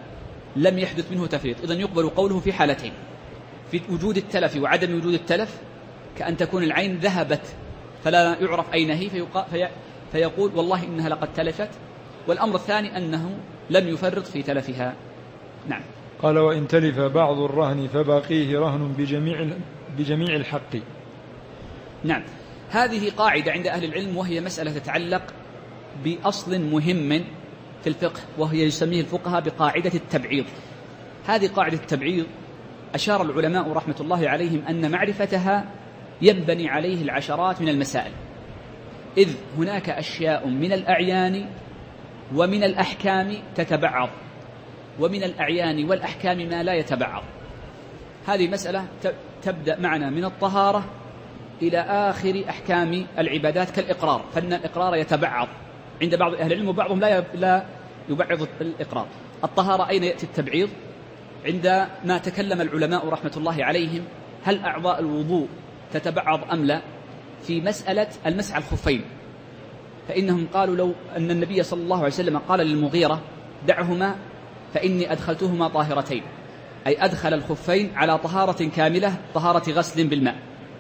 لم يحدث منه تفريط، إذن يقبل قوله في حالتين: في وجود التلف وعدم وجود التلف، كأن تكون العين ذهبت فلا يعرف أين هي في فيقول والله إنها لقد تلفت، والأمر الثاني أنه لم يفرط في تلفها. نعم. قال: وإن تلف بعض الرهن فباقيه رهن بجميع بجميع الحق. نعم، هذه قاعدة عند أهل العلم، وهي مسألة تتعلق بأصل مهم في الفقه، وهي يسميه الفقهاء بقاعدة التبعيض. هذه قاعدة التبعيض أشار العلماء رحمة الله عليهم أن معرفتها ينبني عليه العشرات من المسائل، إذ هناك أشياء من الأعيان ومن الأحكام تتبعض، ومن الأعيان والأحكام ما لا يتبعض. هذه مسألة تبدأ معنا من الطهارة إلى آخر أحكام العبادات كالإقرار، فإن الإقرار يتبعض عند بعض أهل العلم، وبعضهم لا لا يبعض الإقرار. الطهارة أين يأتي التبعيض؟ عندما تكلم العلماء رحمة الله عليهم هل أعضاء الوضوء تتبعض أم لا في مسألة المسح على الخفين، فإنهم قالوا لو أن النبي صلى الله عليه وسلم قال للمغيرة: دعهما فإني أدخلتهما طاهرتين، أي أدخل الخفين على طهارة كاملة، طهارة غسل بالماء.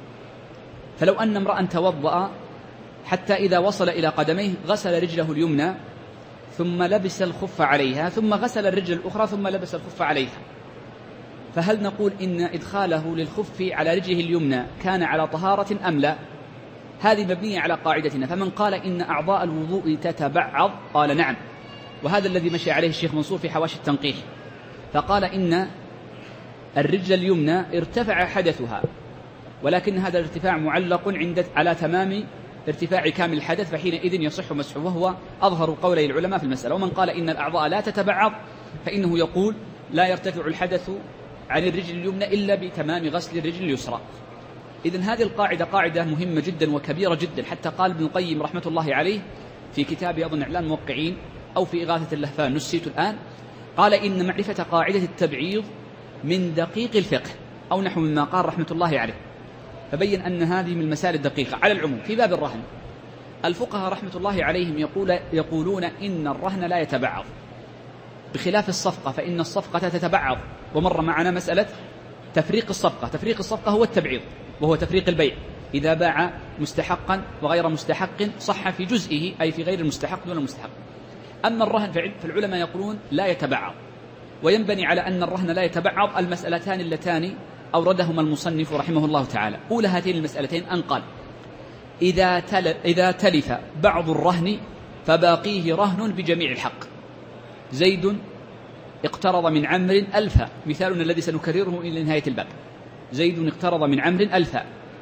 فلو أن امرأ توضأ حتى إذا وصل إلى قدميه غسل رجله اليمنى ثم لبس الخف عليها، ثم غسل الرجل الأخرى ثم لبس الخف عليها، فهل نقول إن إدخاله للخف على رجله اليمنى كان على طهارة أم لا؟ هذه مبنية على قاعدتنا. فمن قال إن أعضاء الوضوء تتبعض قال نعم، وهذا الذي مشي عليه الشيخ منصور في حواشي التنقيح، فقال إن الرجل اليمنى ارتفع حدثها، ولكن هذا الارتفاع معلق عند على تمام ارتفاع كامل الحدث، فحينئذ يصح مسحه، وهو أظهر قولي العلماء في المسألة. ومن قال إن الأعضاء لا تتبعض فإنه يقول لا يرتفع الحدث عن الرجل اليمنى إلا بتمام غسل الرجل اليسرى. إذن هذه القاعدة قاعدة مهمة جدا وكبيرة جدا، حتى قال ابن القيم رحمة الله عليه في كتاب أظن إعلان الموقعين أو في إغاثة اللهفان، نسيت الآن، قال إن معرفة قاعدة التبعيض من دقيق الفقه، أو نحو مما قال رحمة الله عليه، فبين أن هذه من المسائل الدقيقة. على العموم في باب الرهن الفقهاء رحمة الله عليهم يقول يقولون إن الرهن لا يتبعض، بخلاف الصفقة فإن الصفقة تتبعض، ومر معنا مسألة تفريق الصفقة. تفريق الصفقة هو التبعيض، وهو تفريق البيع، إذا باع مستحقا وغير مستحق صح في جزئه، أي في غير المستحق دون المستحق. أما الرهن فالعلماء يقولون لا يتبعض، وينبني على أن الرهن لا يتبعض المسألتان اللتان أوردهما المصنف رحمه الله تعالى. أولى هاتين المسألتين أن قال: إذا, تل إذا تلف بعض الرهن فباقيه رهن بجميع الحق. زيد اقترض من عمرو ألفا، مثالنا الذي سنكرره إلى نهاية الباب. زيد اقترض من عمرو ألفا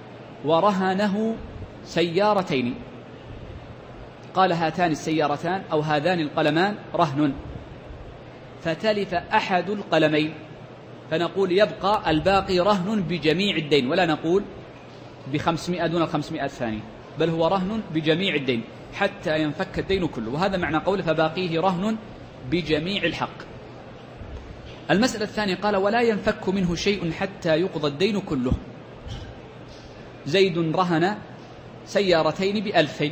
ورهنه سيارتين، قال هاتان السيارتان أو هذان القلمان رهن، فتلف أحد القلمين، فنقول يبقى الباقي رهن بجميع الدين، ولا نقول بخمسمائة دون الخمسمائة الثانية، بل هو رهن بجميع الدين حتى ينفك الدين كله، وهذا معنى قوله فباقيه رهن بجميع الحق. المسألة الثانية قال: ولا ينفك منه شيء حتى يقضى الدين كله. زيد رهن سيارتين بألفين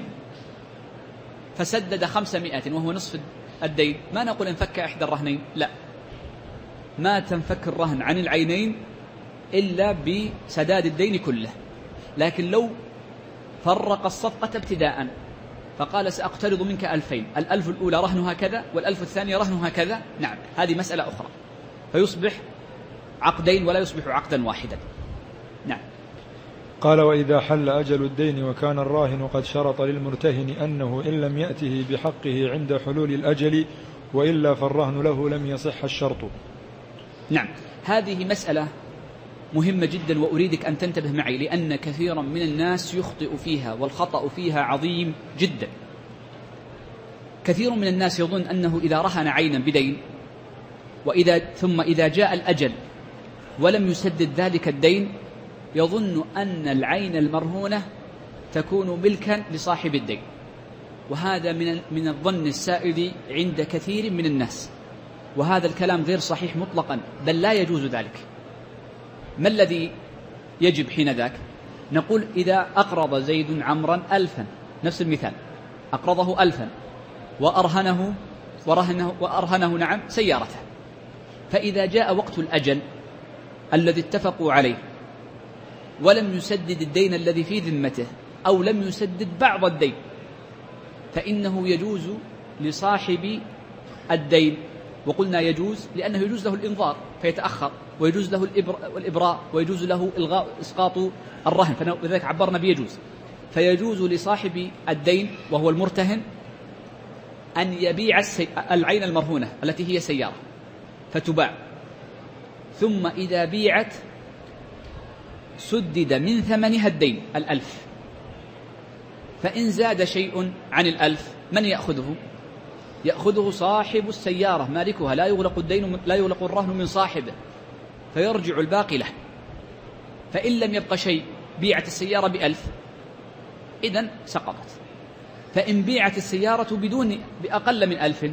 فسدد خمسمائة وهو نصف الدين، ما نقول انفك إحدى الرهنين، لا، ما تنفك الرهن عن العينين إلا بسداد الدين كله. لكن لو فرق الصفقة ابتداء فقال سأقترض منك ألفين، الألف الأولى رهنها كذا والألف الثانية رهنها كذا، نعم، هذه مسألة أخرى، فيصبح عقدين ولا يصبح عقدا واحدا. نعم. قال: وإذا حل أجل الدين وكان الراهن قد شرط للمرتهن أنه إن لم يأته بحقه عند حلول الأجل وإلا فالرهن له لم يصح الشرط. نعم، هذه مسألة مهمة جدا، وأريدك أن تنتبه معي، لأن كثيرا من الناس يخطئ فيها، والخطأ فيها عظيم جدا. كثير من الناس يظن أنه إذا رهن عينا بدين وإذا ثم إذا جاء الأجل ولم يسدد ذلك الدين يظن أن العين المرهونة تكون ملكا لصاحب الدين، وهذا من من الظن السائد عند كثير من الناس، وهذا الكلام غير صحيح مطلقا، بل لا يجوز ذلك. ما الذي يجب حين ذاك؟ نقول إذا أقرض زيد عمرا ألفا، نفس المثال، أقرضه ألفا وأرهنه ورهنه وأرهنه نعم سيارته، فإذا جاء وقت الأجل الذي اتفقوا عليه ولم يسدد الدين الذي في ذمته أو لم يسدد بعض الدين، فإنه يجوز لصاحب الدين، وقلنا يجوز لأنه يجوز له الإنظار فيتأخر، ويجوز له الإبراء، ويجوز له إلغاء إسقاط الرهن، فلذلك عبرنا بيجوز. فيجوز لصاحب الدين وهو المرتهن أن يبيع العين المرهونة التي هي سيارة فتباع، ثم إذا بيعت سدد من ثمنها الدين الألف، فإن زاد شيء عن الألف من يأخذه؟ يأخذه صاحب السيارة مالكها، لا يغلق الدين لا يغلق الرهن من صاحبه، فيرجع الباقي له. فإن لم يبق شيء بيعت السيارة بألف إذن سقطت، فإن بيعت السيارة بدون بأقل من ألف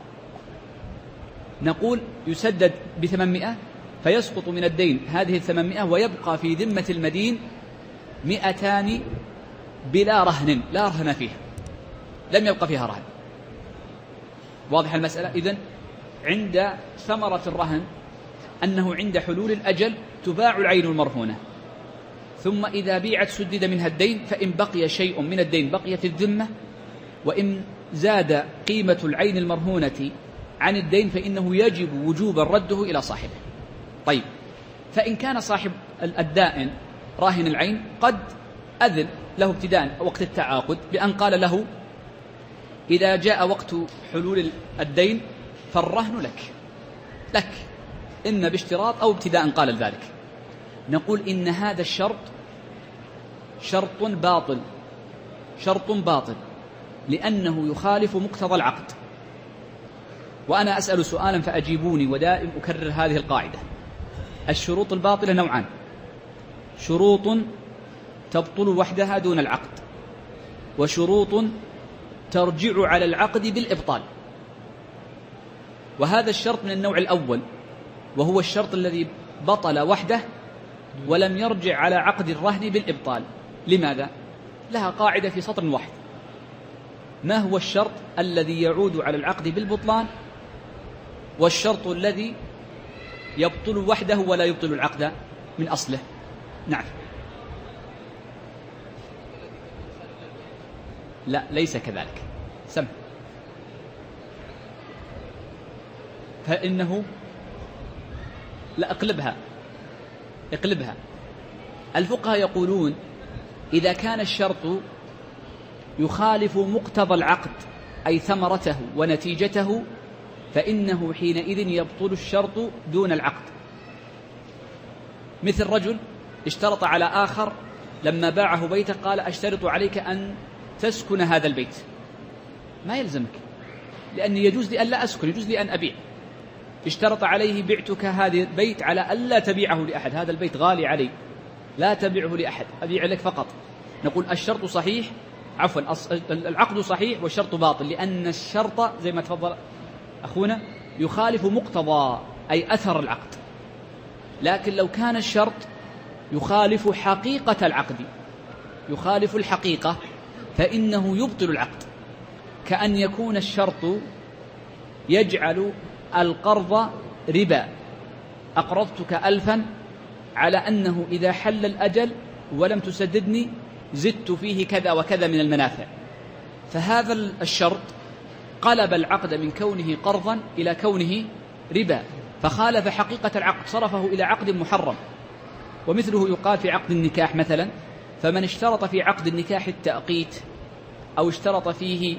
نقول يسدد بثمانمائة، فيسقط من الدين هذه الثمانمائة، ويبقى في ذمة المدين مئتان بلا رهن، لا رهن فيها، لم يبقى فيها رهن. واضح المسألة؟ إذن عند ثمرة الرهن أنه عند حلول الأجل تباع العين المرهونة، ثم إذا بيعت سدد منها الدين، فإن بقي شيء من الدين بقيت الذمة، وإن زاد قيمة العين المرهونة عن الدين فإنه يجب وجوبا رده إلى صاحبه. طيب، فإن كان صاحب الدائن راهن العين قد أذن له ابتداء وقت التعاقد بأن قال له إذا جاء وقت حلول الدين فالرهن لك لك إما باشتراط أو ابتداء قال ذلك، نقول إن هذا الشرط شرط باطل، شرط باطل لأنه يخالف مقتضى العقد. وأنا أسأل سؤالا فأجيبوني، ودائم أكرر هذه القاعدة: الشروط الباطلة نوعان، شروط تبطل وحدها دون العقد، وشروط ترجع على العقد بالإبطال. وهذا الشرط من النوع الأول، وهو الشرط الذي بطل وحده ولم يرجع على عقد الرهن بالإبطال. لماذا؟ لها قاعدة في سطر واحد: ما هو الشرط الذي يعود على العقد بالبطلان، والشرط الذي يبطل وحده ولا يبطل العقد من أصله. نعم. لا، ليس كذلك. سم فإنه لا، اقلبها اقلبها الفقهاء يقولون إذا كان الشرط يخالف مقتضى العقد أي ثمرته ونتيجته فإنه حينئذ يبطل الشرط دون العقد. مثل رجل اشترط على آخر لما باعه بيته قال أشترط عليك أن تسكن هذا البيت، ما يلزمك، لأن يجوز لي أن لا أسكن، يجوز لي أن أبيع. اشترط عليه بعتك هذا البيت على أن لا تبيعه لأحد، هذا البيت غالي علي لا تبيعه لأحد، أبيع لك فقط. نقول الشرط صحيح، عفوا العقد صحيح والشرط باطل، لأن الشرط زي ما تفضل أخونا يخالف مقتضى أي أثر العقد. لكن لو كان الشرط يخالف حقيقة العقد، يخالف الحقيقة، فإنه يبطل العقد. كأن يكون الشرط يجعل القرض ربا، أقرضتك ألفا على أنه إذا حل الأجل ولم تسددني زدت فيه كذا وكذا من المنافع، فهذا الشرط قلب العقد من كونه قرضا إلى كونه ربا، فخالف حقيقة العقد، صرفه إلى عقد محرم. ومثله يقال في عقد النكاح مثلا، فمن اشترط في عقد النكاح التأقيت أو اشترط فيه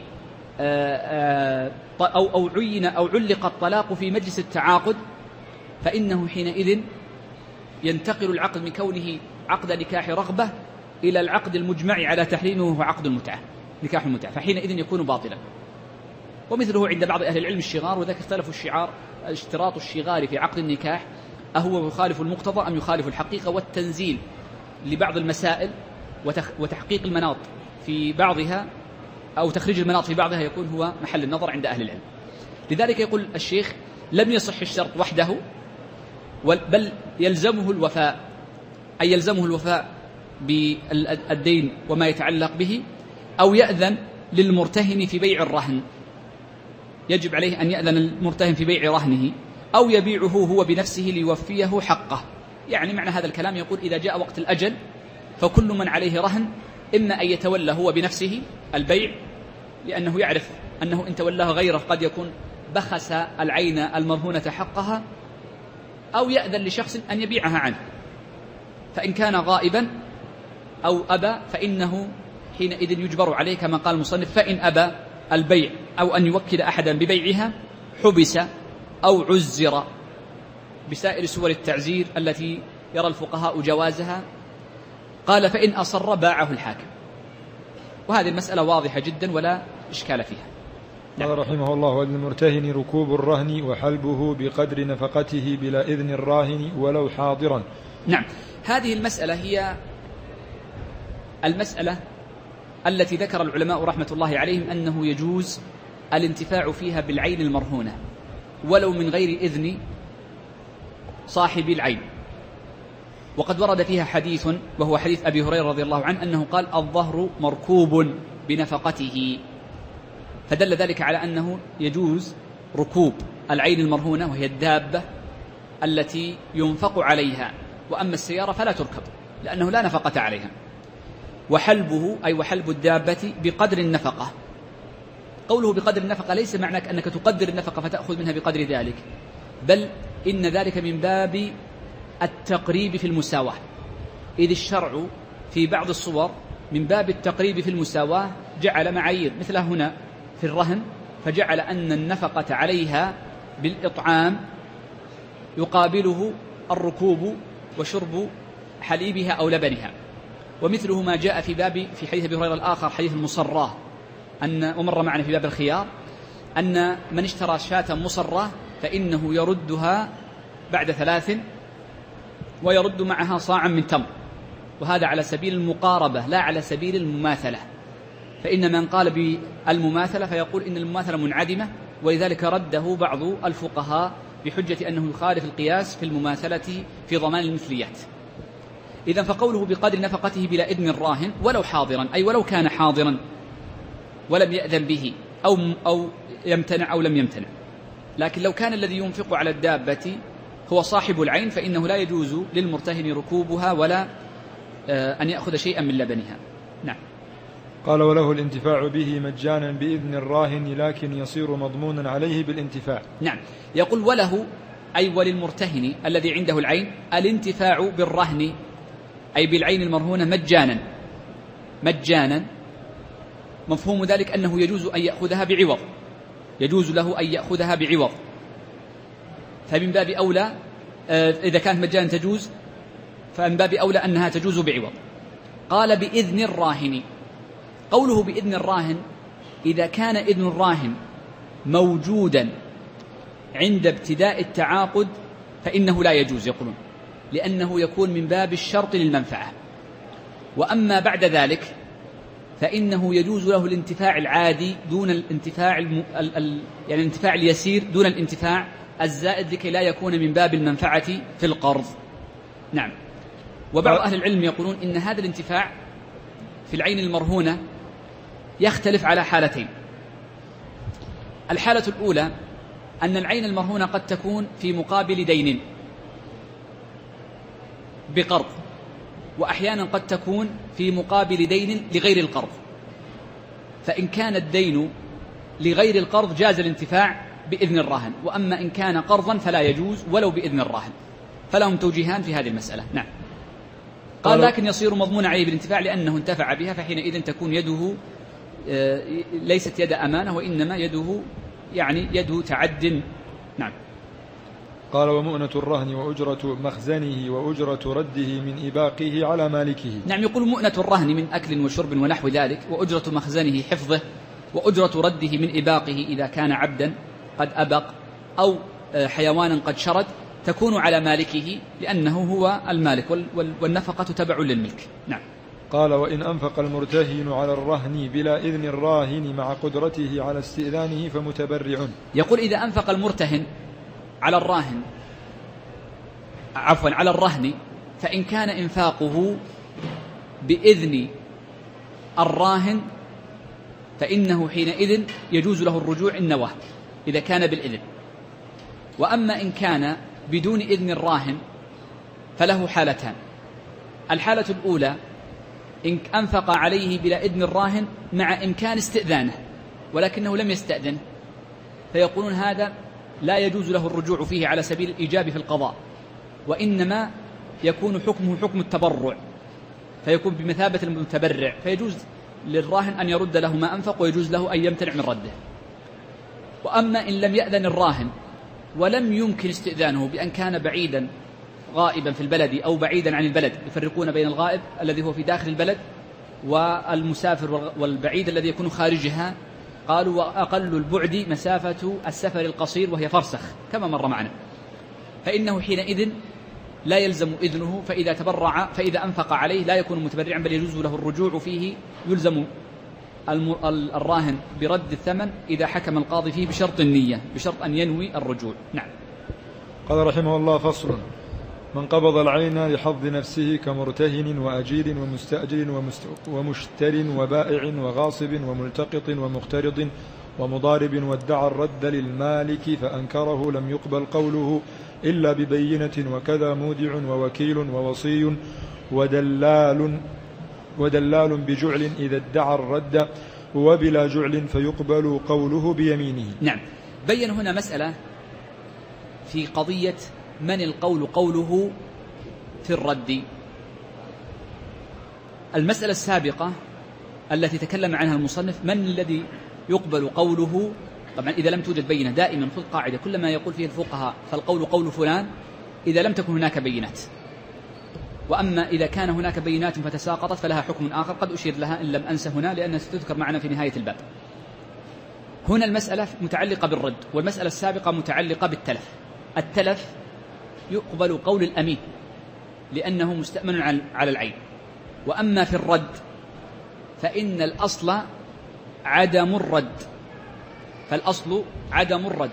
أو أو عين أو علق الطلاق في مجلس التعاقد، فإنه حينئذ ينتقل العقد من كونه عقد نكاح رغبة إلى العقد المجمع على تحريمه وهو عقد المتعة، نكاح المتعة، فحينئذ يكون باطلا. ومثله عند بعض أهل العلم الشغار، وذلك اختلفوا الشعار اشتراط الشغار في عقد النكاح أهو يخالف المقتضى أم يخالف الحقيقة، والتنزيل لبعض المسائل وتحقيق المناط في بعضها أو تخريج المناط في بعضها يكون هو محل النظر عند أهل العلم. لذلك يقول الشيخ لم يصح الشرط وحده، بل يلزمه الوفاء، أي يلزمه الوفاء بالدين وما يتعلق به، أو يأذن للمرتهن في بيع الرهن، يجب عليه أن يأذن المرتهن في بيع رهنه، أو يبيعه هو بنفسه ليوفيه حقه. يعني معنى هذا الكلام يقول إذا جاء وقت الأجل فكل من عليه رهن إما أن يتولى هو بنفسه البيع، لأنه يعرف أنه إن تولاه غيره قد يكون بخس العين المرهونة حقها، أو يأذن لشخص أن يبيعها عنه، فإن كان غائبا أو أبى فإنه حينئذ يجبر عليه كما قال المصنف: فإن أبى البيع أو أن يوكل أحدا ببيعها حبس أو عزر بسائر سور التعزير التي يرى الفقهاء جوازها. قال: فإن أصر باعه الحاكم. وهذه المسألة واضحة جدا ولا إشكال فيها. قال نعم. رحمه الله: وللمرتهن ركوب الرهن وحلبه بقدر نفقته بلا إذن الراهن ولو حاضرا. نعم، هذه المسألة هي المسألة التي ذكر العلماء رحمة الله عليهم أنه يجوز الانتفاع فيها بالعين المرهونة ولو من غير إذن صاحب العين. وقد ورد فيها حديث وهو حديث أبي هريرة رضي الله عنه أنه قال: الظهر مركوب بنفقته، فدل ذلك على أنه يجوز ركوب العين المرهونة وهي الدابة التي ينفق عليها، وأما السيارة فلا تركب لأنه لا نفقة عليها. وحلبه أي وحلب الدابة بقدر النفقة. قوله بقدر النفقة ليس معناك أنك تقدر النفقة فتأخذ منها بقدر ذلك، بل إن ذلك من باب التقريب في المساواة، إذ الشرع في بعض الصور من باب التقريب في المساواة جعل معايير مثل هنا في الرهن، فجعل أن النفقة عليها بالإطعام يقابله الركوب وشرب حليبها أو لبنها. ومثله ما جاء في باب في حديث أبي هريرة الآخر حديث المصراه، أن ومر معنا في باب الخيار أن من اشترى شاة مصراه فإنه يردها بعد ثلاث ويرد معها صاعا من تمر، وهذا على سبيل المقاربة لا على سبيل المماثلة. فإن من قال بالمماثلة فيقول إن المماثلة منعدمة، ولذلك رده بعض الفقهاء بحجة أنه يخالف القياس في المماثلة في ضمان المثليات. إذن فقوله بقدر نفقته بلا إذن الراهن ولو حاضرا، أي ولو كان حاضرا ولم يأذن به أو, أو يمتنع أو لم يمتنع. لكن لو كان الذي ينفق على الدابة هو صاحب العين فإنه لا يجوز للمرتهن ركوبها ولا أن يأخذ شيئا من لبنها. نعم. قال: وله الانتفاع به مجانا بإذن الراهن لكن يصير مضمونا عليه بالانتفاع. نعم، يقول وله أي وللمرتهن الذي عنده العين الانتفاع بالرهن أي بالعين المرهونة مجانا. مجانا مفهوم ذلك أنه يجوز أن يأخذها بعوض، يجوز له أن يأخذها بعوض، فمن باب أولى إذا كانت مجانا تجوز فمن باب أولى أنها تجوز بعوض. قال: بإذن الراهن. قوله بإذن الراهن إذا كان إذن الراهن موجودا عند ابتداء التعاقد فإنه لا يجوز، يقولون لأنه يكون من باب الشرط للمنفعة. وأما بعد ذلك فإنه يجوز له الانتفاع العادي دون الانتفاع الم... ال... ال... يعني الانتفاع اليسير دون الانتفاع الزائد لكي لا يكون من باب المنفعة في القرض. نعم. وبعض أهل العلم يقولون إن هذا الانتفاع في العين المرهونة يختلف على حالتين. الحالة الأولى أن العين المرهونة قد تكون في مقابل دين بقرض، وأحيانا قد تكون في مقابل دين لغير القرض، فإن كان الدين لغير القرض جاز الانتفاع بإذن الراهن، وأما إن كان قرضا فلا يجوز ولو بإذن الراهن. فلهم توجيهان في هذه المسألة. نعم. قال: لكن يصير مضمون عليه بالانتفاع لأنه انتفع بها، فحينئذ تكون يده ليست يد أمانة وإنما يده يعني يده تعد. نعم. قال: ومؤنة الرهن وأجرة مخزنه وأجرة رده من إباقه على مالكه. نعم، يقول مؤنة الرهن من أكل وشرب ونحو ذلك، وأجرة مخزنه حفظه، وأجرة رده من إباقه إذا كان عبدا قد أبق أو حيوانا قد شرد تكون على مالكه لأنه هو المالك، والنفقة تبع للملك. نعم. قال: وإن أنفق المرتهن على الرهن بلا إذن الراهن مع قدرته على استئذانه فمتبرع. يقول إذا أنفق المرتهن على الراهن عفوا على الرهن فإن كان إنفاقه بإذن الراهن فإنه حينئذ يجوز له الرجوع النواه إذا كان بالإذن. وأما إن كان بدون إذن الراهن فله حالتان. الحالة الأولى إن أنفق عليه بلا إذن الراهن مع إمكان استئذانه ولكنه لم يستأذن، فيقولون هذا لا يجوز له الرجوع فيه على سبيل الإيجاب في القضاء، وإنما يكون حكمه حكم التبرع، فيكون بمثابة المتبرع، فيجوز للراهن أن يرد له ما أنفق ويجوز له أن يمتنع من رده. وأما إن لم يأذن الراهن ولم يمكن استئذانه بأن كان بعيدا غائبا في البلد أو بعيدا عن البلد، يفرقون بين الغائب الذي هو في داخل البلد والمسافر والبعيد الذي يكون خارجها، قالوا وأقل البعد مسافة السفر القصير وهي فرسخ كما مر معنا، فإنه حينئذ لا يلزم إذنه، فإذا تبرع فإذا أنفق عليه لا يكون متبرعا بل يجوز له الرجوع فيه، يلزم الراهن برد الثمن إذا حكم القاضي فيه بشرط النية، بشرط أن ينوي الرجوع. نعم. قال رحمه الله: فصل: من قبض العين لحظ نفسه كمرتهن وأجير ومستأجر ومشتر وبائع وغاصب وملتقط ومقترض ومضارب وادعى الرد للمالك فأنكره لم يقبل قوله إلا ببينة، وكذا مودع ووكيل ووصي ودلال ودلال بجعل إذا ادعى الرد، وبلا جعل فيقبل قوله بيمينه. نعم. بين هنا مسألة في قضية من القول قوله في الرد. المسألة السابقة التي تكلم عنها المصنف من الذي يقبل قوله. طبعا إذا لم توجد بينة، دائما خذ قاعدة كلما يقول فيه الفقهاء فالقول قول فلان إذا لم تكن هناك بينات، وأما إذا كان هناك بينات فتساقطت فلها حكم آخر قد أشير لها إن لم أنسى هنا لأنها ستذكر معنا في نهاية الباب. هنا المسألة متعلقة بالرد، والمسألة السابقة متعلقة بالتلف. التلف يقبل قول الأمين لأنه مستأمن على العين، وأما في الرد فإن الأصل عدم الرد، فالأصل عدم الرد،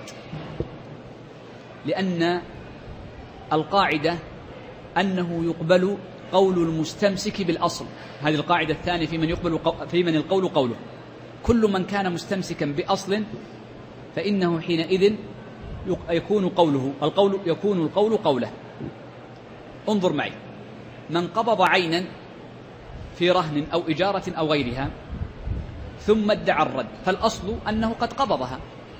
لأن القاعدة أنه يقبل قول المستمسك بالأصل. هذه القاعدة الثانية في من يقبل في من القول قوله. كل من كان مستمسكا بأصل فإنه حينئذ يكون قوله القول يكون القول قوله. انظر معي: من قبض عينا في رهن أو إجارة أو غيرها ثم ادعى الرد فالأصل أنه قد قبضها،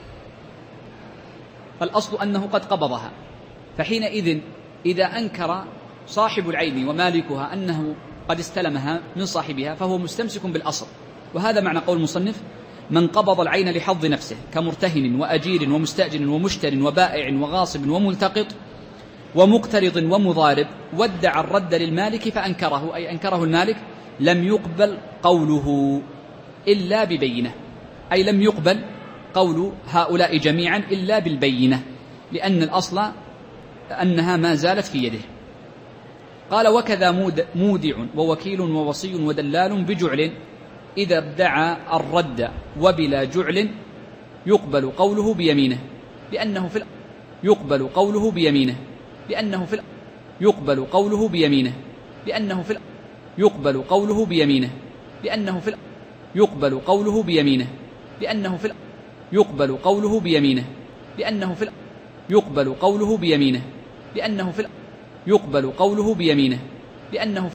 فالأصل أنه قد قبضها فحينئذ إذا أنكر صاحب العين ومالكها أنه قد استلمها من صاحبها فهو مستمسك بالأصل. وهذا معنى قول المصنف: من قبض العين لحظ نفسه كمرتهن وأجير ومستأجر ومشتر وبائع وغاصب وملتقط ومقترض ومضارب وادعى الرد للمالك فأنكره، أي أنكره المالك، لم يقبل قوله إلا ببينة، أي لم يقبل قول هؤلاء جميعا إلا بالبينة، لأن الأصل أنها ما زالت في يده. قال: وكذا مودع ووكيل ووصي ودلال بجعل إذا ادعى الرد وبلا جعل يقبل قوله بيمينه، لأنه في يقبل قوله بيمينه لأنه في يقبل قوله بيمينه لأنه في يقبل قوله بيمينه لأنه في يقبل قوله بيمينه لأنه في يقبل قوله بيمينه لأنه في يقبل قوله بيمينه لأنه في يقبل قوله بيمينه لأنه